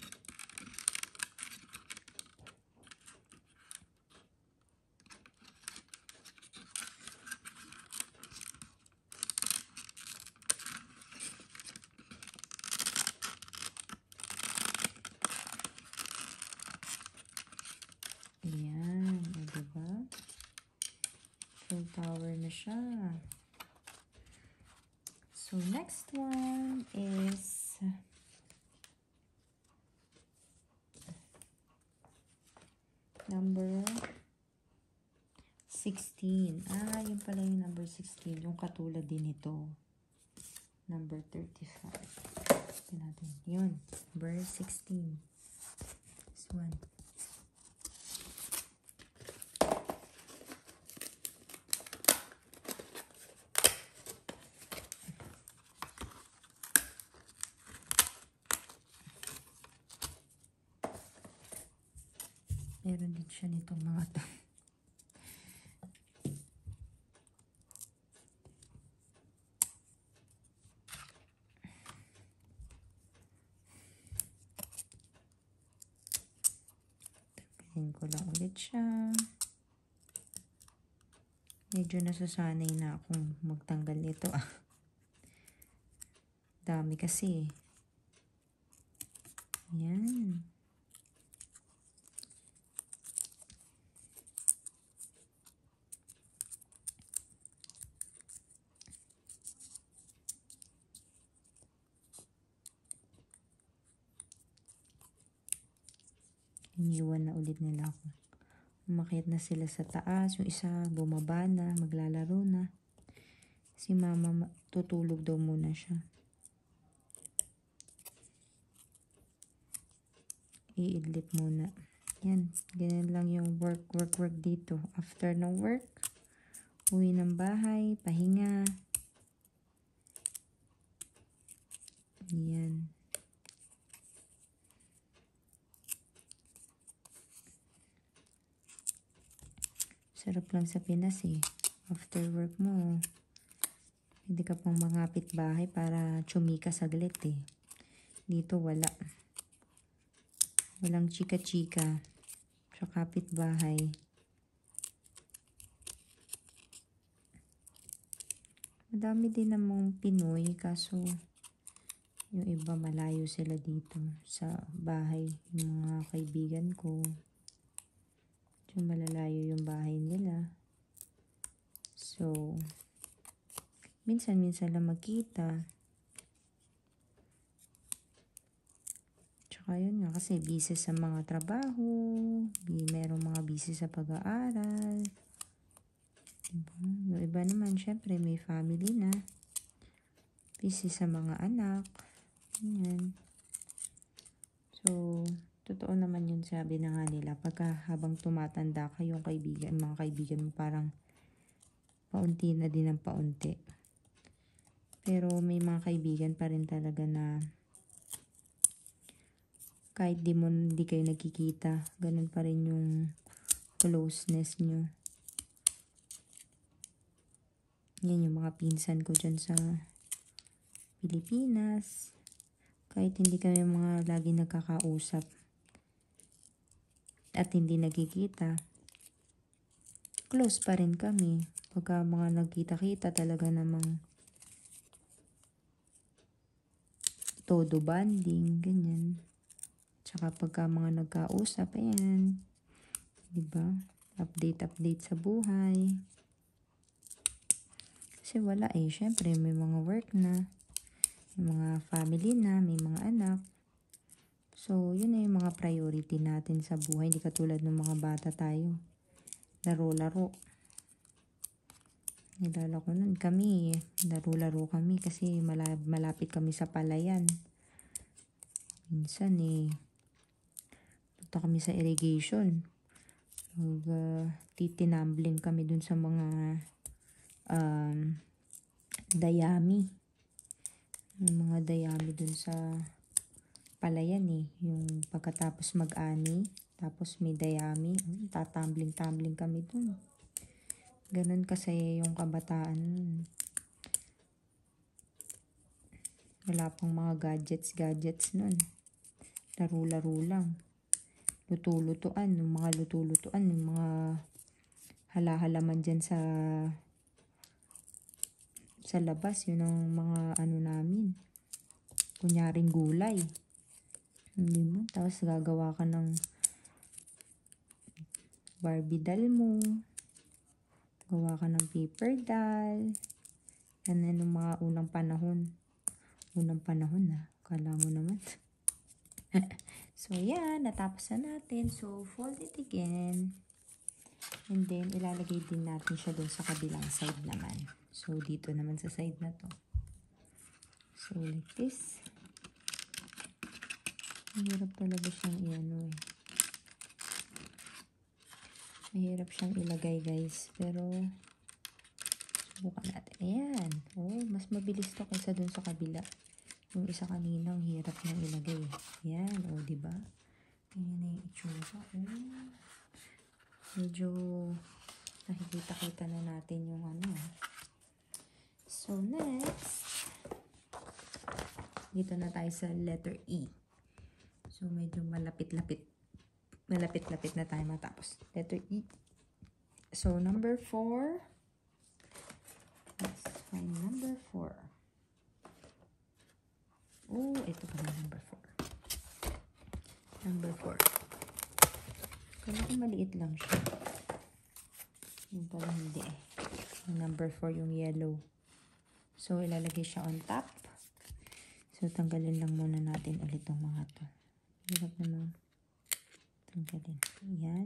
Ayan, o diba? Full tower na siya. So, next one is number 16. Yun pala yung number 16. Yung katulad din ito. Number 35. Ito natin. Yun. Number 16. This one. Meron din siya nitong mga to. Tanggalin ko lang ulit siya. Medyo nasasanay na akong magtanggal nito. Dami kasi. Ayan. Iniwan na ulit nila ako. Umakyat na sila sa taas. Yung isa bumaba na, maglalaro na. Si mama tutulog daw muna siya. Iidlip muna. Yan. Ganyan lang yung work dito. After ng work, uwi ng bahay, pahinga. Yan. Sarap lang sa Pinas eh. After work mo, hindi ka pang mangapit bahay para tsumika saglit eh. Dito wala. Walang chika-chika. Sa kapit bahay. Madami din namang Pinoy kaso yung iba malayo sila dito sa bahay. Yung mga kaibigan ko. So, malalayo yung bahay nila. So, minsan-minsan lang magkita. Tsaka yun nga, kasi busy sa mga trabaho, merong mga busy sa pag-aaral. Diba? Yung iba naman, syempre, may family na. Busy sa mga anak. Yan. So, totoo naman yun, sabi na nga nila, pagka habang tumatanda ka, yung kaibigan, mga kaibigan mo parang paunti na din ng paunti. Pero may mga kaibigan pa rin talaga na kahit di kayo nagkikita, ganun pa rin yung closeness nyo. Yan yung mga pinsan ko dyan sa Pilipinas. Kahit hindi kami mga lagi nagkakausap at hindi nagkikita, close pa rin kami. Pagka mga nagkita-kita talaga namang todo banding, ganyan. Tsaka pagka mga nagkausap, ayan, diba? Update sa buhay. Kasi wala syempre may mga work na, may mga family na, may mga anak. So, yun na yung mga priority natin sa buhay. Hindi katulad ng mga bata tayo. Laro-laro. Nilala ko nun kami, laro-laro kami kasi malapit kami sa palayan. Minsan punta kami sa irrigation. Titinambling kami dun sa mga dayami. Yung mga dayami dun sa palayan yung pagkatapos mag-ani, tapos may dayami, tatambling-tambling kami dun. Ganun kasi yung kabataan nun. Wala pang mga gadgets nun. Laro-laro lang. Luto-lutuan, yung mga luto-lutuan, yung mga hala-halaman dyan sa labas, yun ang mga namin. Kunyaring gulay. Hindi mo, tapos gagawa ka ng Barbie doll mo. Gawa ka ng paper doll. Yan yung mga unang panahon. Kala mo naman. So, yan. Natapos na natin. So, fold it again. And then, ilalagay din natin siya dun sa kabilang side naman. So, dito naman sa side na to. So, like this. Mahirap talaga siyang mahirap siyang ilagay, guys. Pero, subukan natin. Ayan. Mas mabilis to kaysa dun sa kabila. Yung isa kanina, ang hirap nang ilagay. Ayan. Diba? Ayan na yung itsura. Medyo nakikita-kita na natin yung So, next. Dito na tayo sa letter E. So, medyo malapit-lapit na tayo matapos. Letter E. So, number 4. Let's find number 4. Ito pala number 4. Number 4. Kala ko maliit lang siya. Yung pala hindi Yung number 4 yung yellow. So, ilalagay siya on top. So, tanggalin lang muna natin ulit itong mga to. Hirap naman tanggalin. Ayan.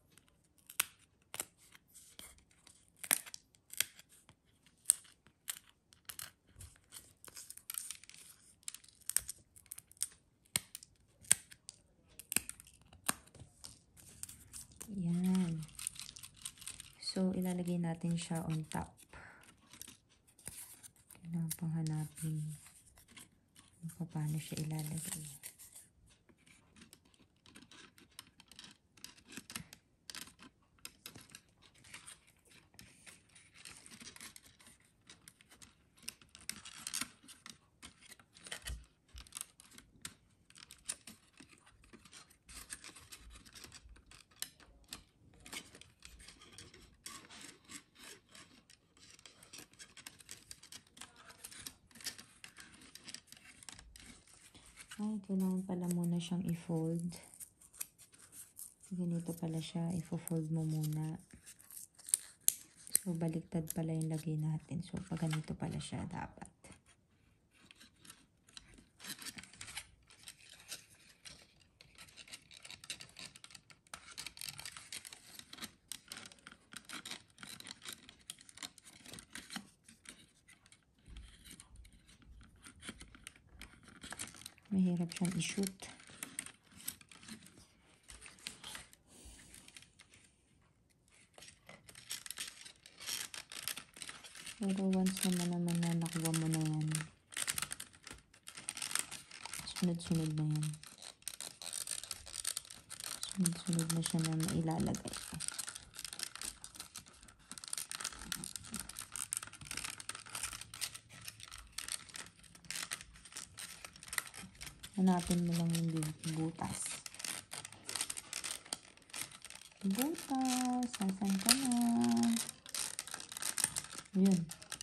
Ayan. So, ilalagay natin siya on top. Kailangan pang hanapin kung paano siya ilalagay. Kailangan pala muna siyang i-fold. Ganito pala siya. I-fold mo muna. So, baliktad pala yung lagay natin. So, pag ganito pala siya dapat. Mahirap siyang i-shoot. Pero once naman na nakuha mo na yan, sunod-sunod na yan. Sunod-sunod na siya na mailalagay. Hanapin mo lang yung butas. Butas, sasan ka na? Yun.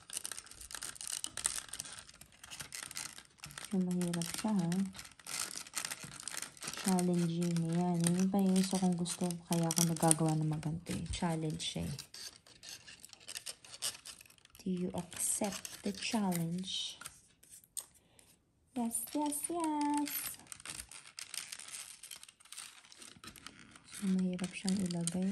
So, mahirap siya, ha? Challenging na yan. Yun pa yung isa kong gusto. Kaya ako nagagawa ng maganto eh. Challenge siya eh. Do you accept the challenge? Yes, yes, yes! So, mahirap siyang ilagay.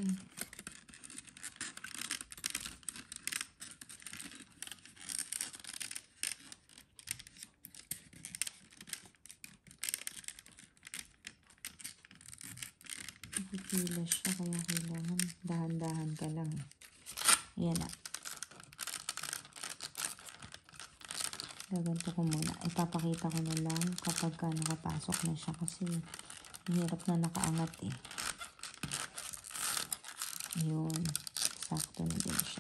Pipila siya, kaya kailangan dahan-dahan ka lang. Ayan na. Gaganto ko muna. Ipapakita ko na lang kapag ka nakapasok na siya kasi mahirap na nakaangat eh. Ayun. Sakto na din siya.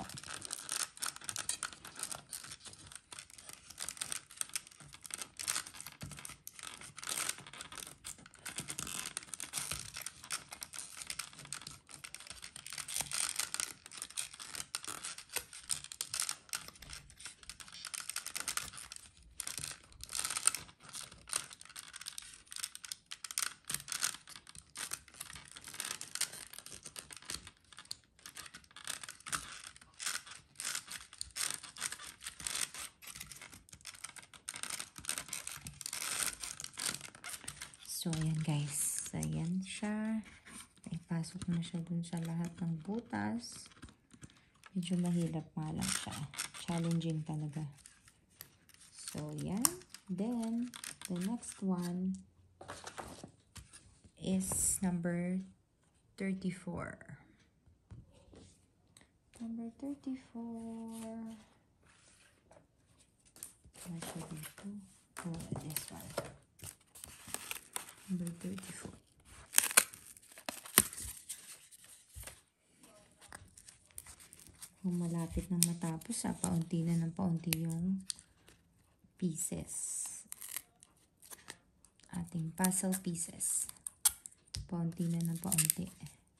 So, ayan guys. Ayan siya. Ipasok na siya dun sa lahat ng butas. Medyo mahirap nga lang siya. Challenging talaga. So, yan. Then, the next one is number 34. Number 34. What should we do? Oh, this one. Number 34. Kung malapit nang matapos, paunti na ng paunti yung pieces. Ating puzzle pieces. Paunti na ng paunti.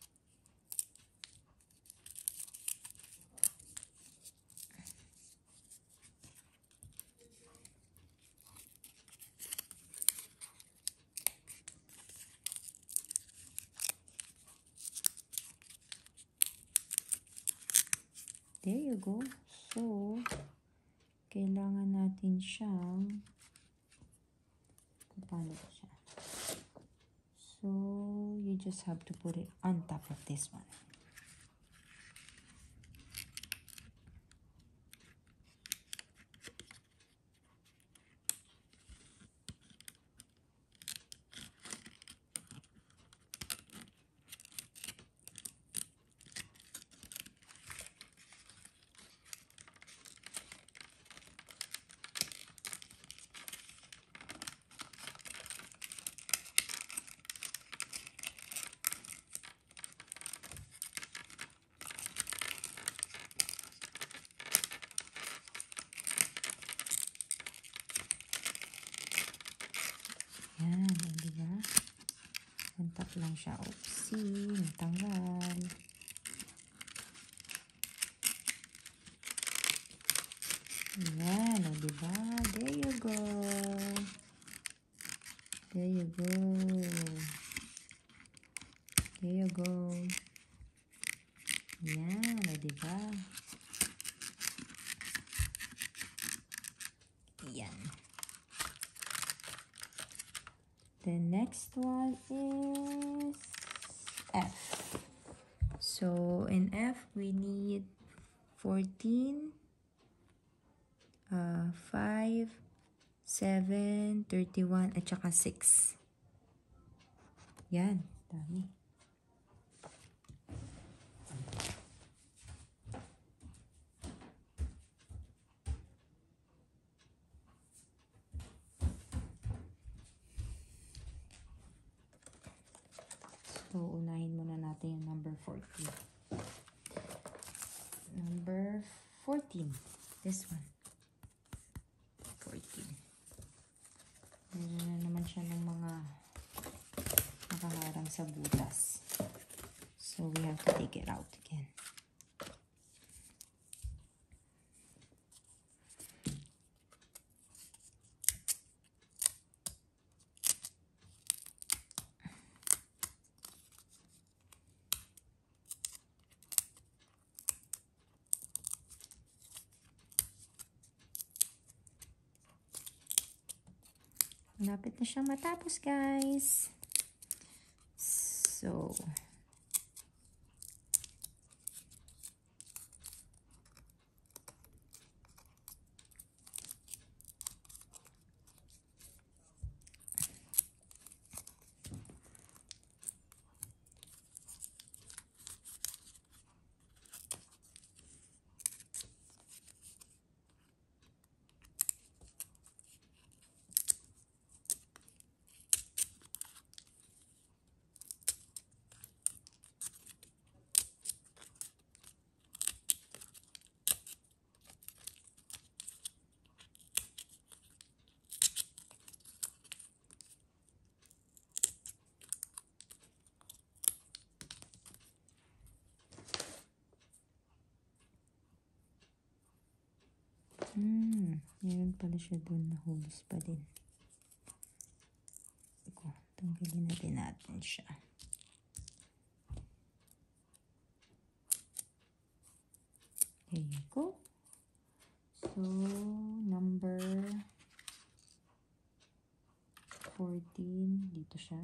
There you go. So, kailangan natin siyang paano ba siya? So, you just have to put it on top of this one. Yan, di ba? Kontak lang siya. Oopsie, natanggal. Yan, di ba? There you go. There you go. There you go. Yan, di ba? The next one is F. So in F, we need 14, 5, 7, 31, at saka 6. Yan, dami. So, unahin muna natin yung number 14. Number 14. This one. 14. Meron na naman siya ng mga nakaharang sa butas. So, we have to take it out again. Malapit na siyang matapos, guys. So, meron pala siya doon na holes pa din. Tanggalin na din natin siya. There you go. So, number 14, dito siya.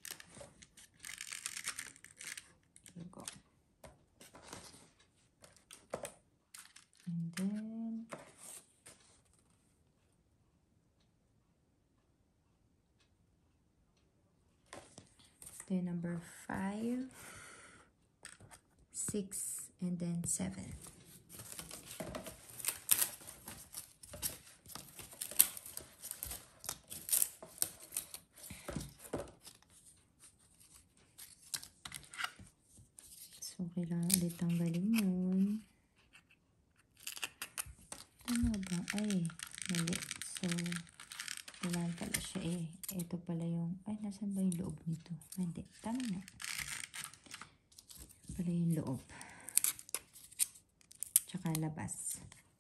There you go. And then, number 5, 6, and then 7. So, kailangan ulit tanggalin yun. Ano ba? Ay, mali. So, kailangan pala siya eh. Ito pala yung, ay, nasan ba yung loob nito? Hindi, tama na. Pala yung loob. Tsaka labas.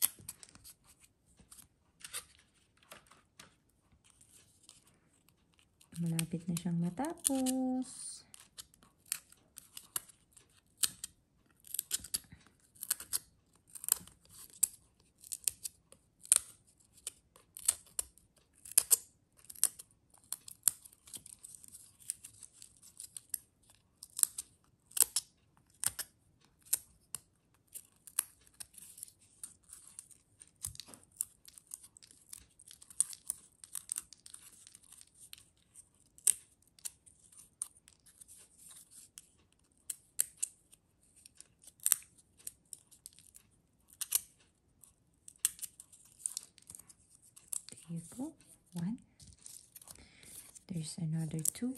Malapit na siyang matapos. There you go. 1. There's another 2.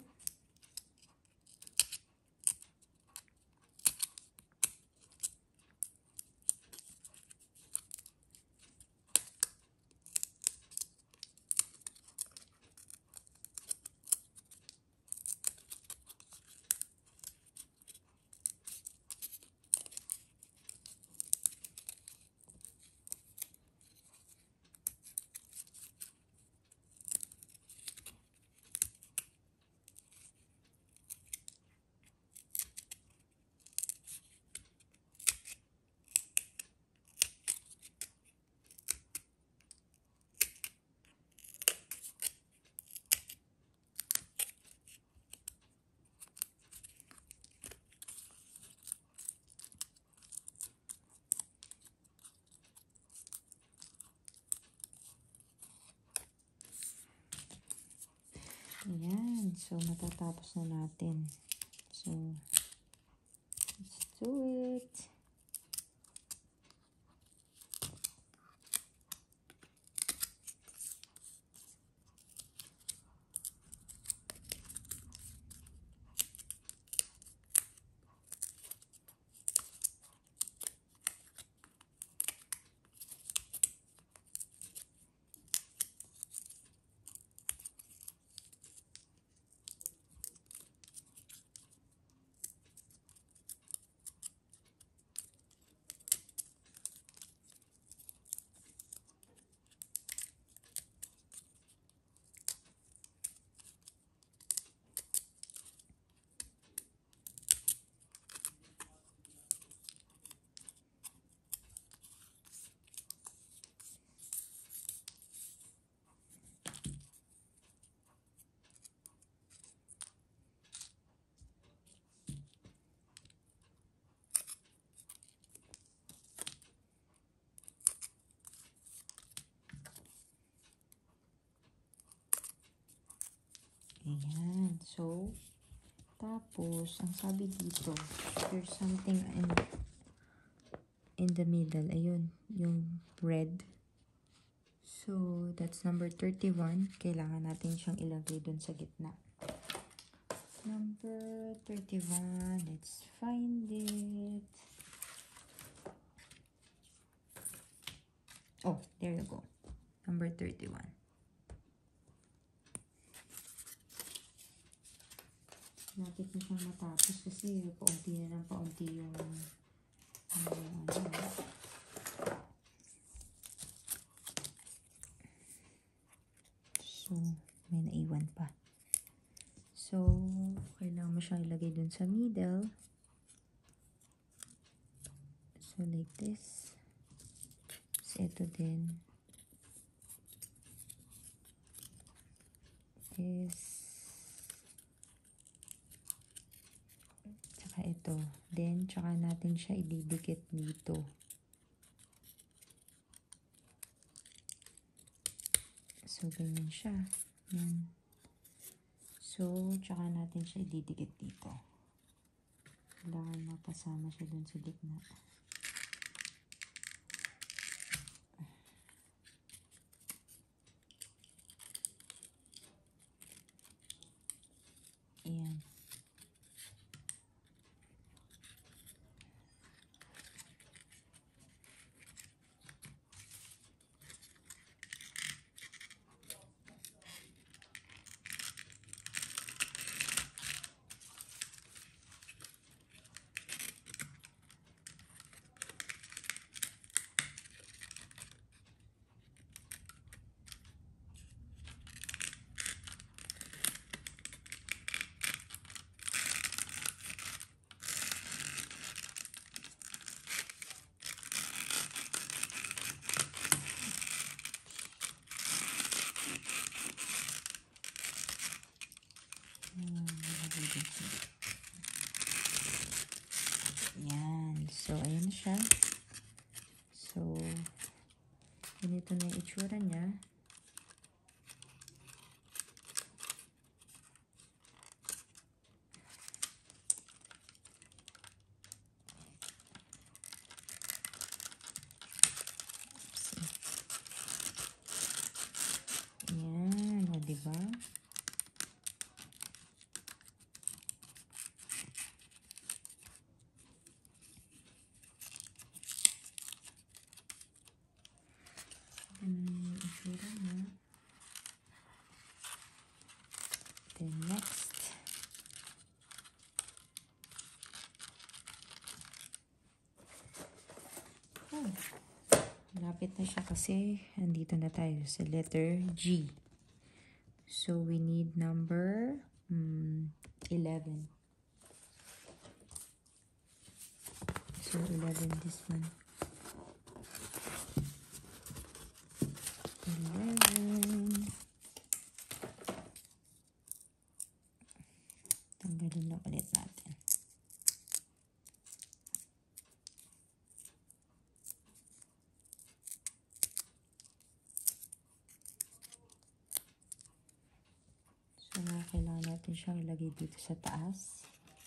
Ayan. So, matatapos na natin. So, let's do it. Ayan. So, tapos, ang sabi dito, there's something in the middle. Ayun, yung red. So, that's number 31. Kailangan natin siyang ilagay dun sa gitna. Number 31. Let's find it. Oh, there you go. Number 31. Lapit na siyang matapos kasi paunti na ng paunti yung so, may naiwan pa. So, kailangan mo siyang ilagay dun sa middle. So, like this. So, ito din. This. Ito. Then, tsaka natin siya ididikit dito. So, ganyan siya. Yan. So, tsaka natin siya ididikit dito. Kailangan mapasama siya dun sa gitna. Ayan. Yan. So, ayan siya. So, ganito na yung itsura niya. Yan. O, diba? Itsura niya. Then next. Oh. Lapit na siya kasi andito na tayo sa letter G. So, we need number 11. So, 11 this one. 11. Tanggalin lang ulit natin. So, Kaya kailangan natin siyang ilagay dito sa taas.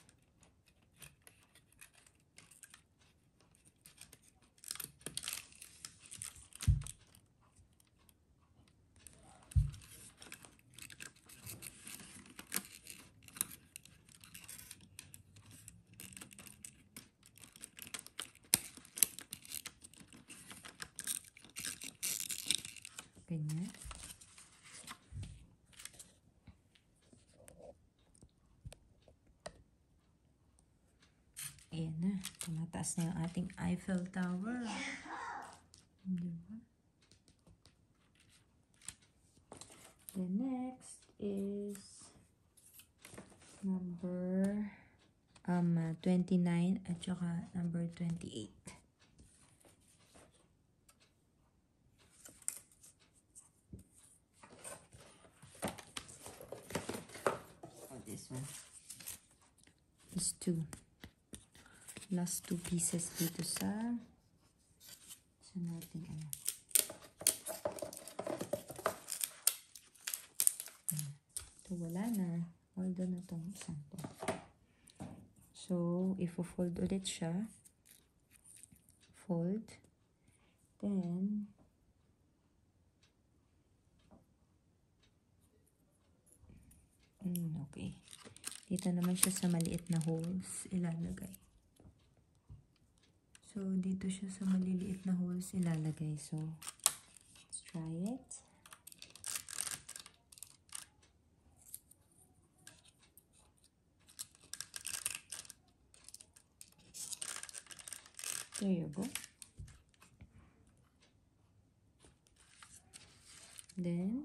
Ganyan. Ayan na. Tumataas na yung ating Eiffel Tower. Diba? The next is number 29 at saka number 28. This one. These two. Last two pieces dito sa nating ano. Ito wala na. Although na itong isang to. So, ifo-fold ulit siya. Fold. Then, okay. Dito naman siya sa maliit na holes ilalagay. So, dito siya sa maliliit na holes ilalagay. So, let's try it. There you go. Then,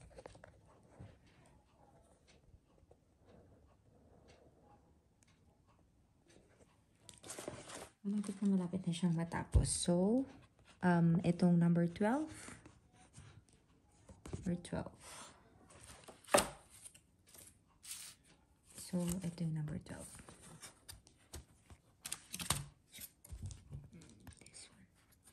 malapit na siyang matapos. So, itong number 12. Number 12. So, ito yung number 12. This one.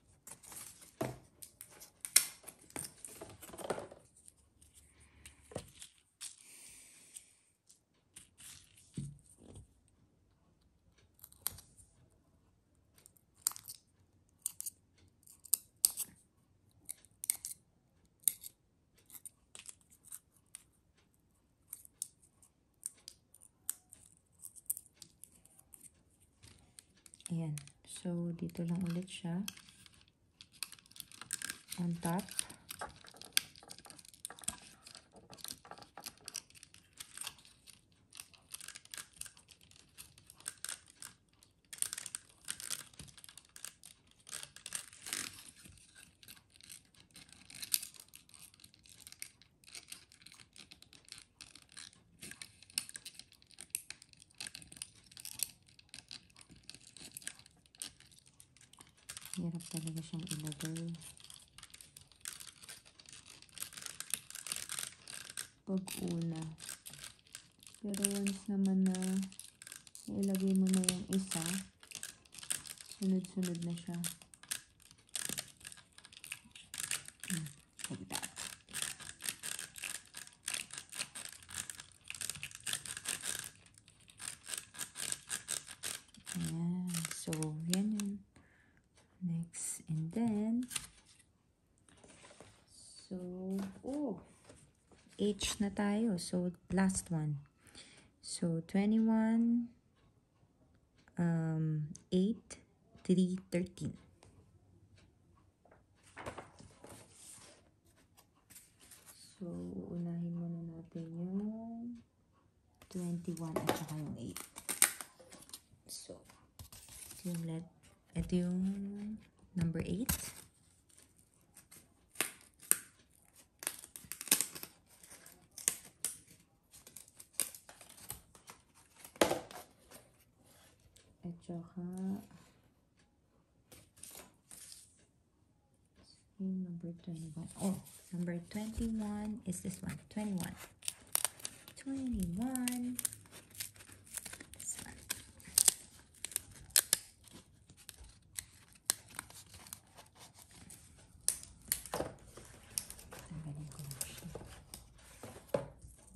Ayan. So, dito lang ulit siya. On top. Hirap talaga siyang ilagay. Pag una. Pero once naman na ilagay mo na yung isa, sunod-sunod na siya. Like that. Ayan. So, yan yun. Next, and then, so, H na tayo. So, last one. So, 21, 8, 3, 13. So, unahin muna natin yung 21 at saka yung 8. So, ito yung number 8. At saka yung number 21. Oh, number 21 is this one. 21. 21.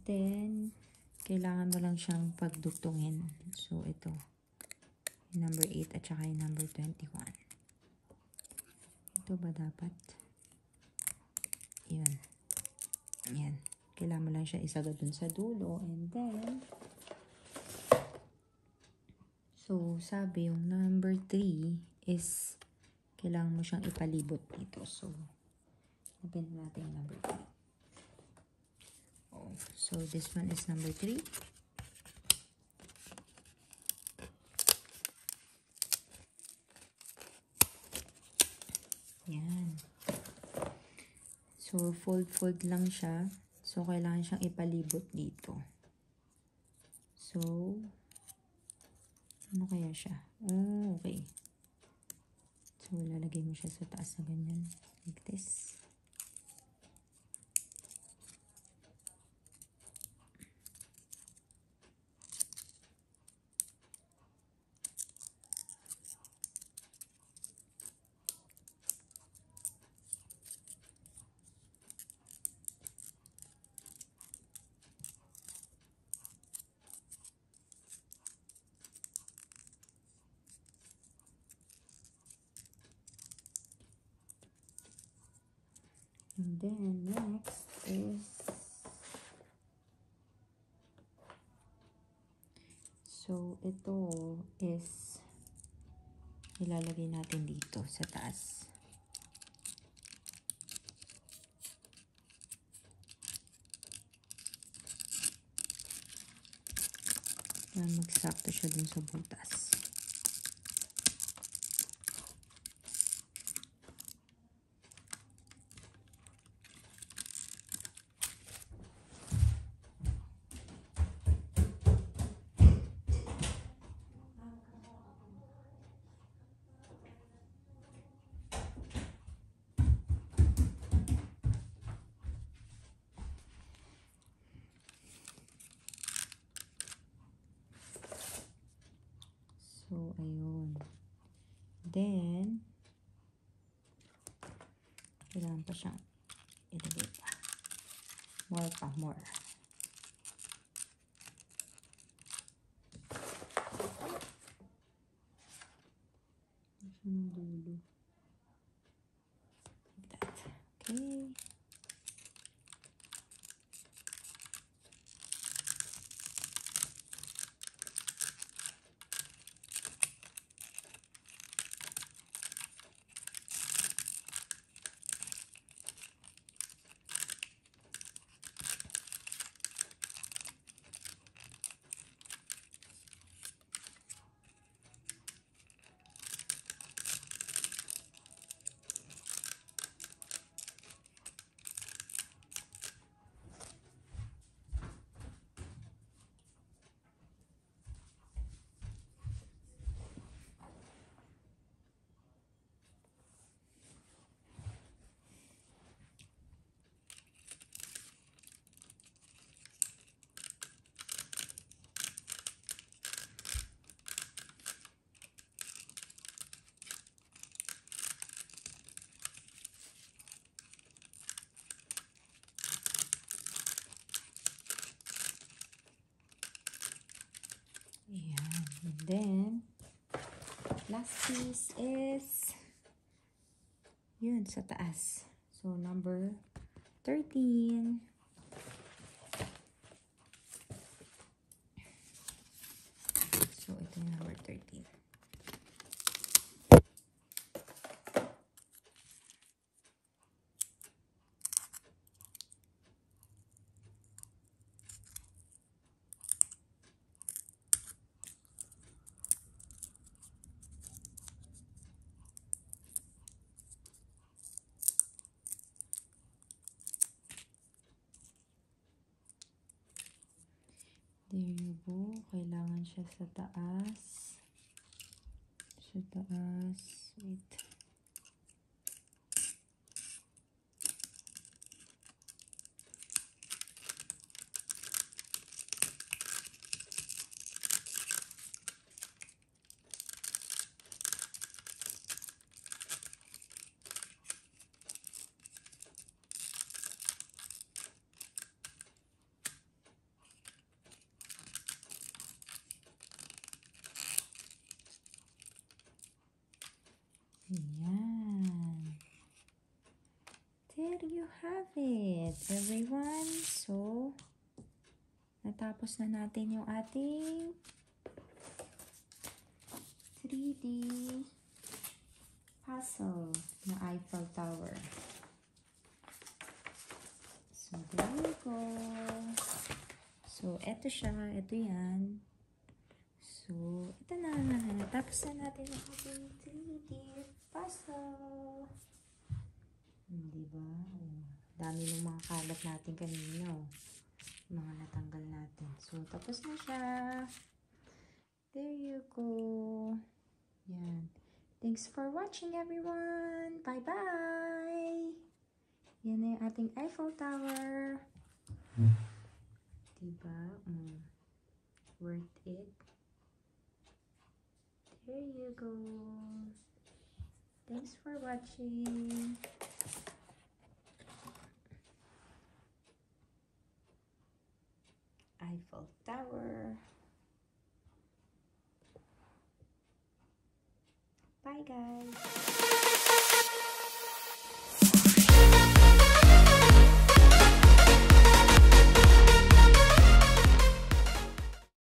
then, kailangan mo lang siyang pagdugtungin. So, ito. Yung number 8 at saka yung number 21. Ito ba dapat? Yun. Ayan. Kailangan mo lang siya isagad dun sa dulo. And then, so, sabi yung number 3 is kailangan mo siyang ipalibot dito. So, nabin natin yung number 3. Oh, so, this one is number 3. Yan. So, fold lang siya. So, kailangan siyang ipalibot dito. So, ano kaya siya? Oh, okay. So, lalagay mo siya sa taas na ganyan. Like this. And then, next is, so, ito is, ilalagay natin dito sa taas. Yan, magsakto siya dun sa butas. So, ayun. Then, kailangan pa siyang ilagay pa. More pa, more. Ng dulo. Like that. Okay. Ayan. And then, last piece is yun, sa taas. So, number 13. So, ito yung number 13. There you go. Kailangan siya sa taas. Sa taas. Wait. there you have it, everyone. So, natapos na natin yung ating 3D puzzle na Eiffel Tower. So, there you go. So, eto siya. Eto yan. So, ito na. Natapos na natin yung ating 3D puzzle. Diba? Dami ng mga kalat natin kanina. Mga natanggal natin. So, tapos na siya. There you go. Yan. Thanks for watching, everyone. Bye-bye. Yan na yung ating Eiffel Tower. Diba? Worth it. There you go. Thanks for watching. Eiffel Tower. Bye, guys.